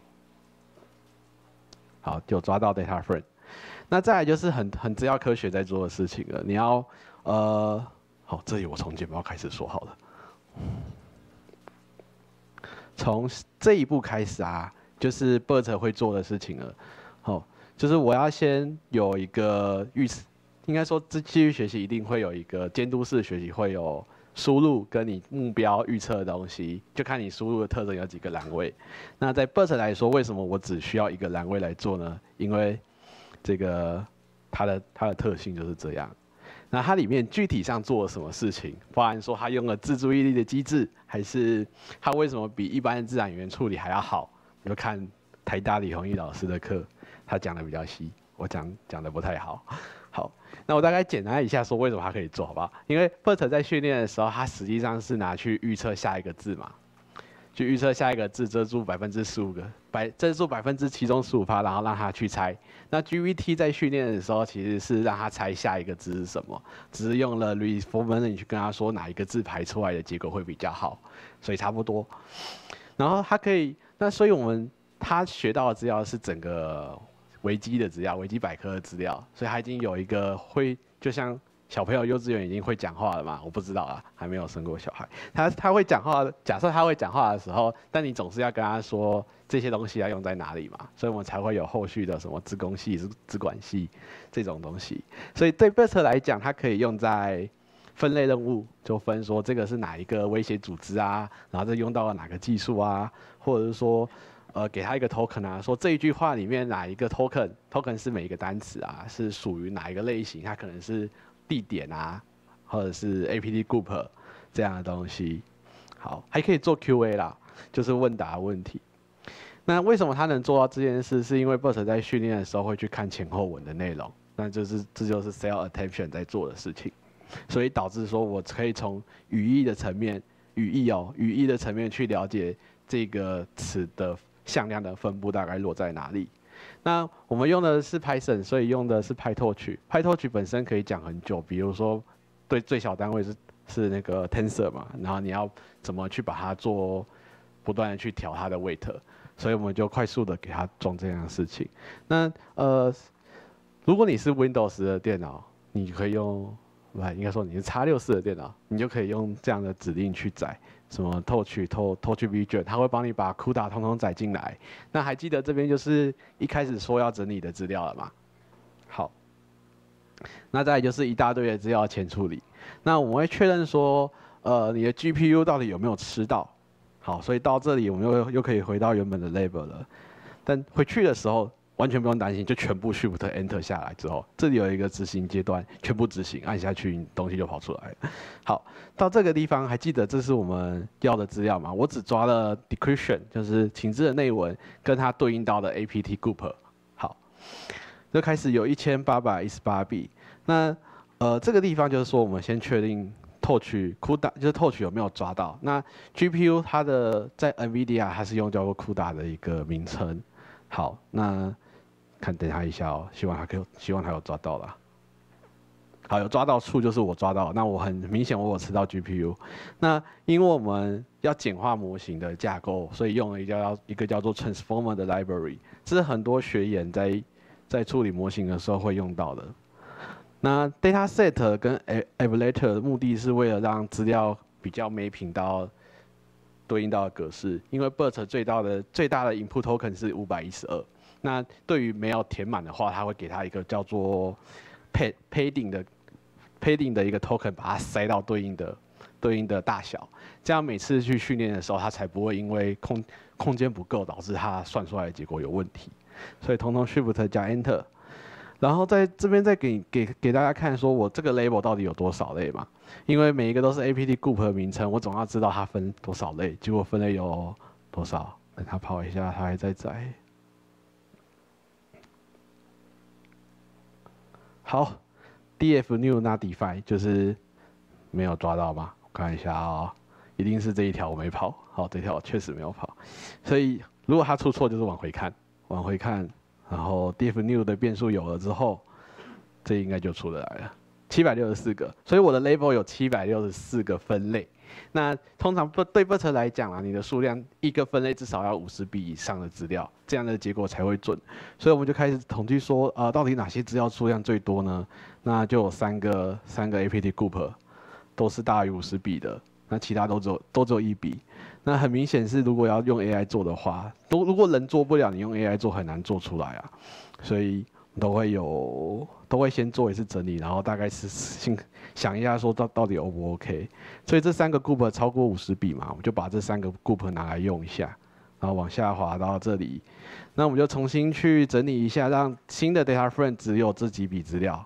好，就抓到 Data Frame。那再来就是很资料科学在做的事情了，你要好，这里我从简报开始说好了。从这一步开始啊，就是 BERT 会做的事情了。好，就是我要先有一个应该说继续学习一定会有一个监督式学习，会有输入跟你目标预测的东西，就看你输入的特征有几个栏位。那在 BERT 来说，为什么我只需要一个栏位来做呢？因为这个它的特性就是这样。那它里面具体上做了什么事情？包含说它用了自注意力的机制，还是它为什么比一般的自然语言处理还要好？你就看台大李宏毅老师的课，他讲的比较细，我讲的不太好。好，那我大概简单一下说为什么它可以做，好不好？因为 BERT 在训练的时候，它实际上是拿去预测下一个字嘛。去预测下一个字，遮住15%遮住其中15%，然后让他去猜。那 GPT 在训练的时候，其实是让他猜下一个字是什么，只是用了 reinforcement 去跟他说哪一个字排出来的结果会比较好，所以差不多。然后他可以，所以他学到的资料是整个维基的资料，维基百科的资料，所以他已经有一个就像小朋友幼稚园已经会讲话了嘛？我不知道啊，还没有生过小孩。他会讲话，假设他会讲话的时候，但你总是要跟他说这些东西要用在哪里嘛，所以我们才会有后续的什么资工系、资管系这种东西。所以对 BERT 来讲，它可以用在分类任务，就分说这个是哪一个威胁组织啊，然后这用到了哪个技术啊，或者是说给他一个 token 啊，说这一句话里面哪一个 token 是每一个单词啊，是属于哪一个类型，它可能是地点啊，或者是 APT group 这样的东西。好，还可以做 QA 啦，就是问答问题。那为什么他能做到这件事？是因为 BERT 在训练的时候会去看前后文的内容，这就是 self attention 在做的事情，所以导致说我可以从语义的层面去了解这个词的向量的分布大概落在哪里。那我们用的是 Python， 所以用的是 PyTorch。PyTorch 本身可以讲很久，比如说对最小单位是那个 tensor 嘛，然后你要怎么去把它做不断的去调它的 weight， 所以我们就快速的给它装这样的事情。那如果你是 Windows 的电脑，你可以用，应该说你是 X64 的电脑，你就可以用这样的指令去载。什么 Torch Vision， 它会帮你把 CUDA 通通载进来。那还记得这边就是一开始说要整理的资料了吗？好，那再来就是一大堆的资料前处理。那我们会确认说，你的 GPU 到底有没有吃到？好，所以到这里我们又可以回到原本的 label 了。但回去的时候，完全不用担心，就全部 Shift Enter 下来之后，这里有一个执行阶段，全部执行，按下去，你东西就跑出来了。好，到这个地方还记得这是我们要的资料吗？我只抓了 decryption， 就是情资的内文跟它对应到的 APT group。好，就开始有1818 笔。那这个地方就是说，我们先确定 Torch CUDA 就是 Torch 有没有抓到。那 GPU 它的在 NVIDIA 它是用叫做 CUDA 的一个名称。 好，那看等他一下哦，希望他有抓到啦。好，有抓到处就是我抓到，那我很明显我有吃到 GPU。那因为我们要简化模型的架构，所以用了一个叫做 transformer 的 library， 这是很多学员在处理模型的时候会用到的。那 dataset 跟 evaluator 的目的是为了让资料比较mapping到对应到的格式，因为 BERT 最大的 input token 是512。那对于没有填满的话，它会给它一个叫做 padding 的一个 token， 把它塞到对应的大小，这样每次去训练的时候，它才不会因为空间不够导致它算出来的结果有问题。所以统统 Shift 加 Enter， 然后在这边再给大家看，说我这个 label 到底有多少类嘛？因为每一个都是 apt group 的名称，我总要知道它分多少类，结果分类有多少？等它跑一下，它还在载。好 ，df new not define 就是没有抓到吗？我看一下啊、哦，一定是这一条我没跑。好，这条确实没有跑，所以如果它出错就是往回看，然后 df new 的变数有了之后，这应该就出得来了。764个，所以我的 label 有764个分类。那通常对 BERT 来讲啊，你的数量一个分类至少要50笔以上的资料，这样的结果才会准。所以我们就开始统计说，到底哪些资料数量最多呢？那就有三个 apt group 都是大于50笔的，那其他都只有1笔。那很明显是，如果要用 AI 做的话，如果人做不了，你用 AI 做很难做出来啊。所以都会先做一次整理，然后大概是想一下说到底 O 不 OK。所以这3个 group 超过50笔嘛，我们就把这3个 group 拿来用一下，然后往下滑到这里，那我们就重新去整理一下，让新的 data frame 只有这几笔资料，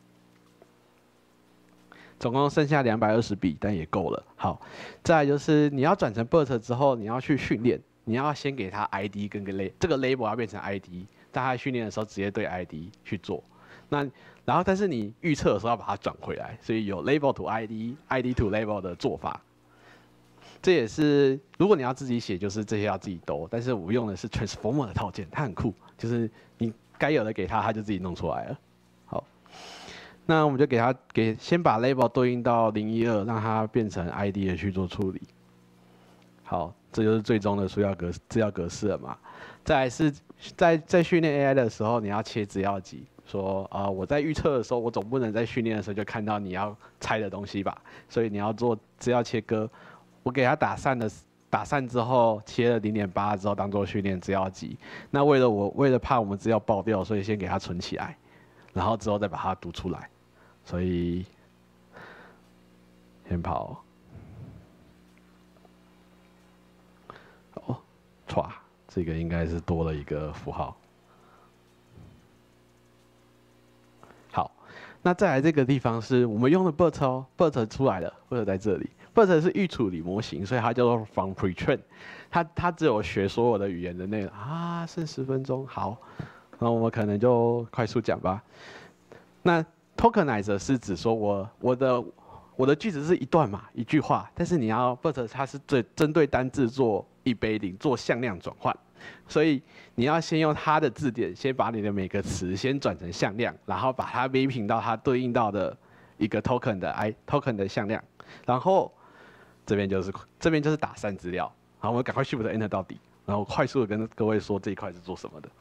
总共剩下220笔，但也够了。好，再来就是你要转成 BERT 之后，你要去训练，你要先给它 ID 跟这个 label 要变成 ID。大家训练的时候直接对 ID 去做，然后但是你预测的时候要把它转回来，所以有 label to ID to label 的做法。这也是如果你要自己写，就是这些要自己兜，但是我用的是 transformer 的套件，它很酷，就是你该有的给它就自己弄出来了。好，那我们就先把 label 对应到012，让它变成 ID 的去做处理。好，这就是最终的资料格式了嘛。再来是在训练 AI 的时候，你要切资料集，说我在预测的时候，我总不能在训练的时候就看到你要猜的东西吧？所以你要做资料切割。我给它打散之后，切了0.8之后当做训练资料集。那为了怕我们资料爆掉，所以先给它存起来，然后之后再把它读出来。所以先跑。唰，这个应该是多了一个符号。好，那再来这个地方是我们用的 BERT 哦 ，BERT 出来了 ，BERT 在这里。BERT 是预处理模型，所以它叫做 from pretrain， 它只有学所有的语言的内容啊。剩10分钟，好，那我们可能就快速讲吧。那 tokenizer 是指说我的句子是一段嘛，一句话，但是你要 BERT 它是针对单字做180做向量转换，所以你要先用它的字典，先把你的每个词先转成向量，然后把它 mapping 到它对应到的一个 token 的向量，然后这边就是打散资料，好，我们赶快 Shift Enter 到底，然后快速的跟各位说这一块是做什么的。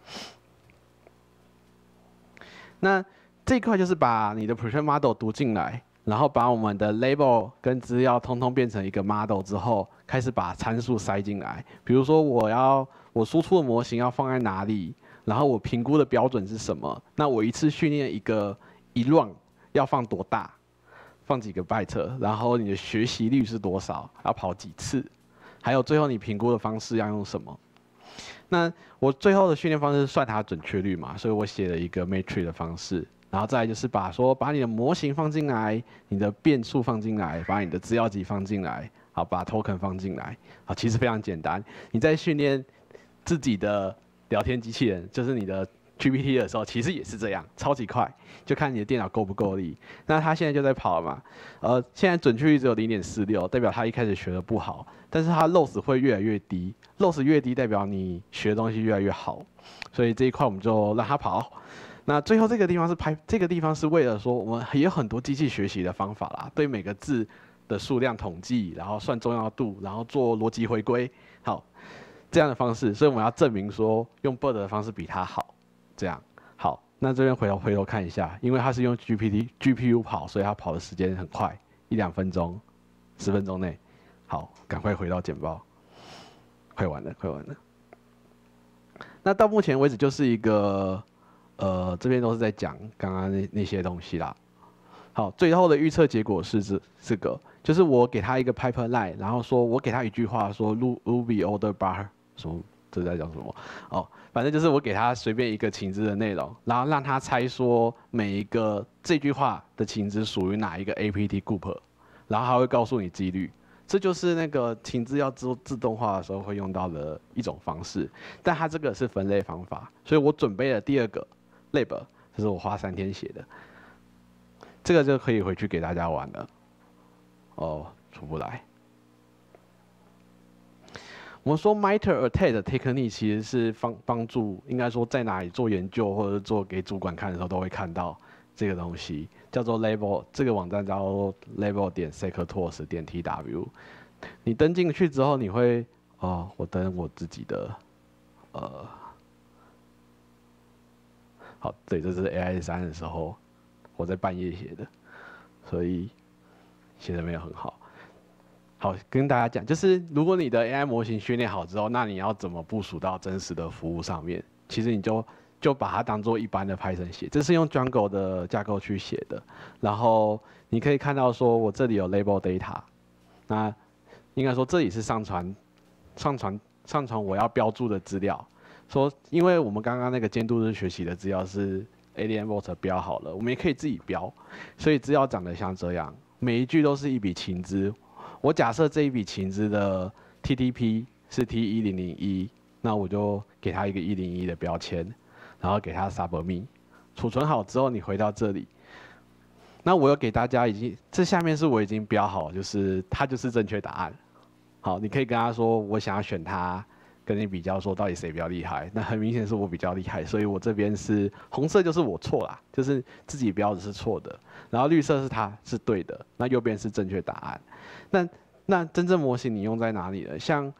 那这一块就是把你的 pretrain model 读进来。然后把我们的 label 跟资料通通变成一个 model 之后，开始把参数塞进来。比如说我输出的模型要放在哪里，然后我评估的标准是什么？那我一次训练一 run 要放多大？放几个 byte？ 然后你的学习率是多少？要跑几次？还有最后你评估的方式要用什么？那我最后的训练方式是算它的准确率嘛，所以我写了一个 matrix 的方式。然后再来就是把你的模型放进来，你的变数放进来，把你的资料集放进来，好，把 token 放进来，好，其实非常简单。你在训练自己的聊天机器人，就是你的 GPT 的时候，其实也是这样，超级快，就看你的电脑够不够力。那它现在就在跑嘛，现在准确率只有0.46，代表它一开始学的不好，但是它 loss 会越来越低，loss 越低代表你学的东西越来越好，所以这一块我们就让它跑。那最后这个地方是这个地方是为了说，我们也有很多机器学习的方法啦，对每个字的数量统计，然后算重要度，然后做逻辑回归，好，这样的方式，所以我们要证明说用 BERT 的方式比它好，这样好。那这边回头看一下，因为它是用 GPU 跑，所以它跑的时间很快，1-2分钟，10分钟内。好，赶快回到简报，快完了。那到目前为止就是一个这边都是在讲刚刚那些东西啦。好，最后的预测结果是这个，就是我给他一个 pipeline， 然后说我给他一句话说 Ruby order bar 什么，这在讲什么？哦，反正就是我给他随便一个情资的内容，然后让他猜说每一个这句话的情资属于哪一个 APT group， 然后他会告诉你几率。这就是那个情资要做自动化的时候会用到的一种方式，但它这个是分类方法，所以我准备了第2个 lab， 这是我花3天写的。这个就可以回去给大家玩了。哦，出不来。我们说 MITRE ATTACK technique 其实是帮助，应该说在哪里做研究或者做给主管看的时候都会看到这个东西，叫做 label， 这个网站叫做 label.sectors.tw。你登进去之后，你会我登我自己的好，对，这是 AI3 的时候。我在半夜写的，所以写的没有很好。好，跟大家讲，就是如果你的 AI 模型训练好之后，那你要怎么部署到真实的服务上面？其实你就把它当做一般的 Python 写，这是用 Django 的架构去写的。然后你可以看到说，我这里有 label data， 那应该说这里是上传我要标注的资料。说，因为我们刚刚那个监督式学习的资料是 Alien Bot 标好了，我们也可以自己标，所以资料长得像这样，每一句都是一笔情资。我假设这一笔情资的 TTP 是 T1001，那我就给它一个101的标签，然后给它 submit， 储存好之后你回到这里，那我有给大家这下面是我已经标好，就是它就是正确答案。好，你可以跟他说我想要选它。跟你比较说到底谁比较厉害，那很明显是我比较厉害，所以我这边是红色就是我错啦，就是自己标的是错的，然后绿色是它是对的，那右边是正确答案。那真正模型你用在哪里呢？像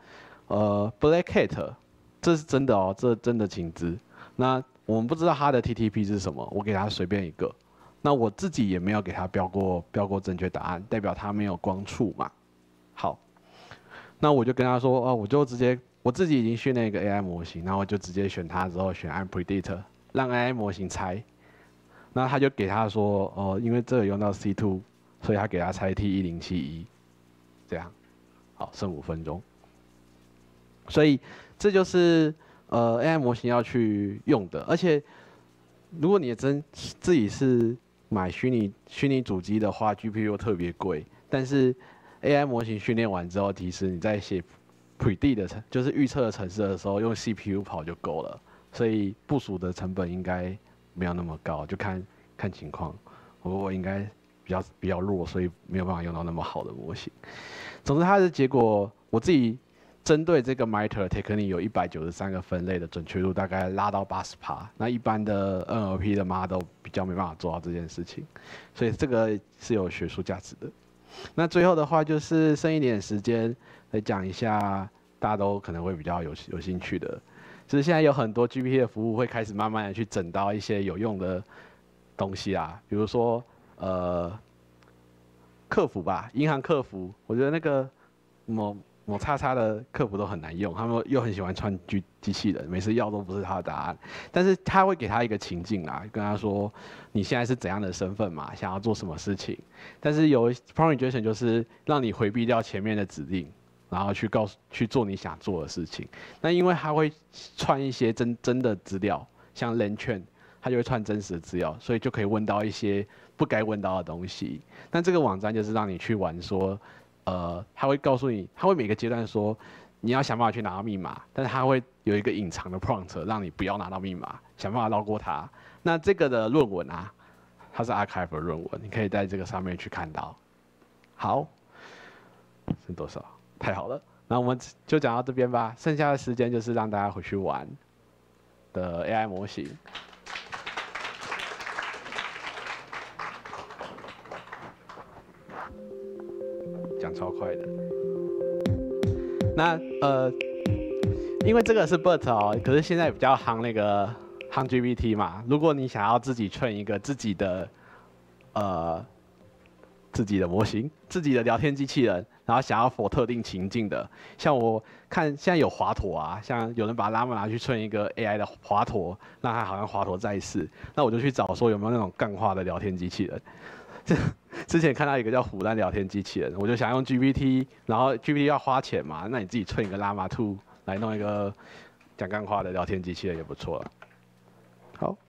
Black Cat， 这是真的哦，这真的情资。那我们不知道它的 TTP 是什么，我给它随便一个，那我自己也没有给它标过正确答案，代表它没有光触嘛。好，那我就跟他说我就直接。我自己已经训练一个 AI 模型，然后我就直接选它之后选按 predict， 让 AI 模型猜。那他就给他说因为这个用到 C2， 所以他给他猜 T1071， 这样，好，剩5分钟。所以这就是AI 模型要去用的，而且如果你自己是买虚拟主机的话 ，GPU 特别贵，但是 AI 模型训练完之后，其实你在写predict 的就是预测的程式的时候，用 CPU 跑就够了，所以部署的成本应该没有那么高，就看情况。我应该比较弱，所以没有办法用到那么好的模型。总之，它的结果我自己针对这个 MITRE technique 有193个分类的准确度，大概拉到80%。那一般的 NLP 的 model 比较没办法做到这件事情，所以这个是有学术价值的。那最后的话就是剩一点时间。来讲一下，大家都可能会比较有兴趣的，就是现在有很多 GPT 的服务会开始慢慢的去整到一些有用的东西啊，比如说客服吧，银行客服，我觉得那个某叉叉的客服都很难用，他们又很喜欢串机器人，每次要都不是他的答案，但是他会给他一个情境啦，跟他说你现在是怎样的身份嘛，想要做什么事情，但是有 prompt injection 就是让你回避掉前面的指令。然后去做你想做的事情，那因为它会串一些真的资料，像 len 券，它就会串真实的资料，所以就可以问到一些不该问到的东西。那这个网站就是让你去玩说，它会告诉你，它会每个阶段说你要想办法去拿到密码，但是它会有一个隐藏的 prompt 让你不要拿到密码， 想办法绕过它。那这个的论文啊，它是 archive 的论文，你可以在这个上面去看到。好，剩多少？太好了，那我们就讲到这边吧。剩下的时间就是让大家回去玩的 AI 模型。讲超快的。那因为这个是 BERT 哦，可是现在比较夯那个夯 GPT 嘛。如果你想要自己train一个自己的模型、自己的聊天机器人，然后想要 for 特定情境的，像我看现在有华佗啊，像有人把拉玛拿去train一个 AI 的华佗，让它好像华佗在世，那我就去找说有没有那种干话的聊天机器人。之前看到一个叫虎烂聊天机器人，我就想用 GPT， 然后 GPT 要花钱嘛，那你自己train一个拉玛2来弄一个讲干话的聊天机器人也不错了。好。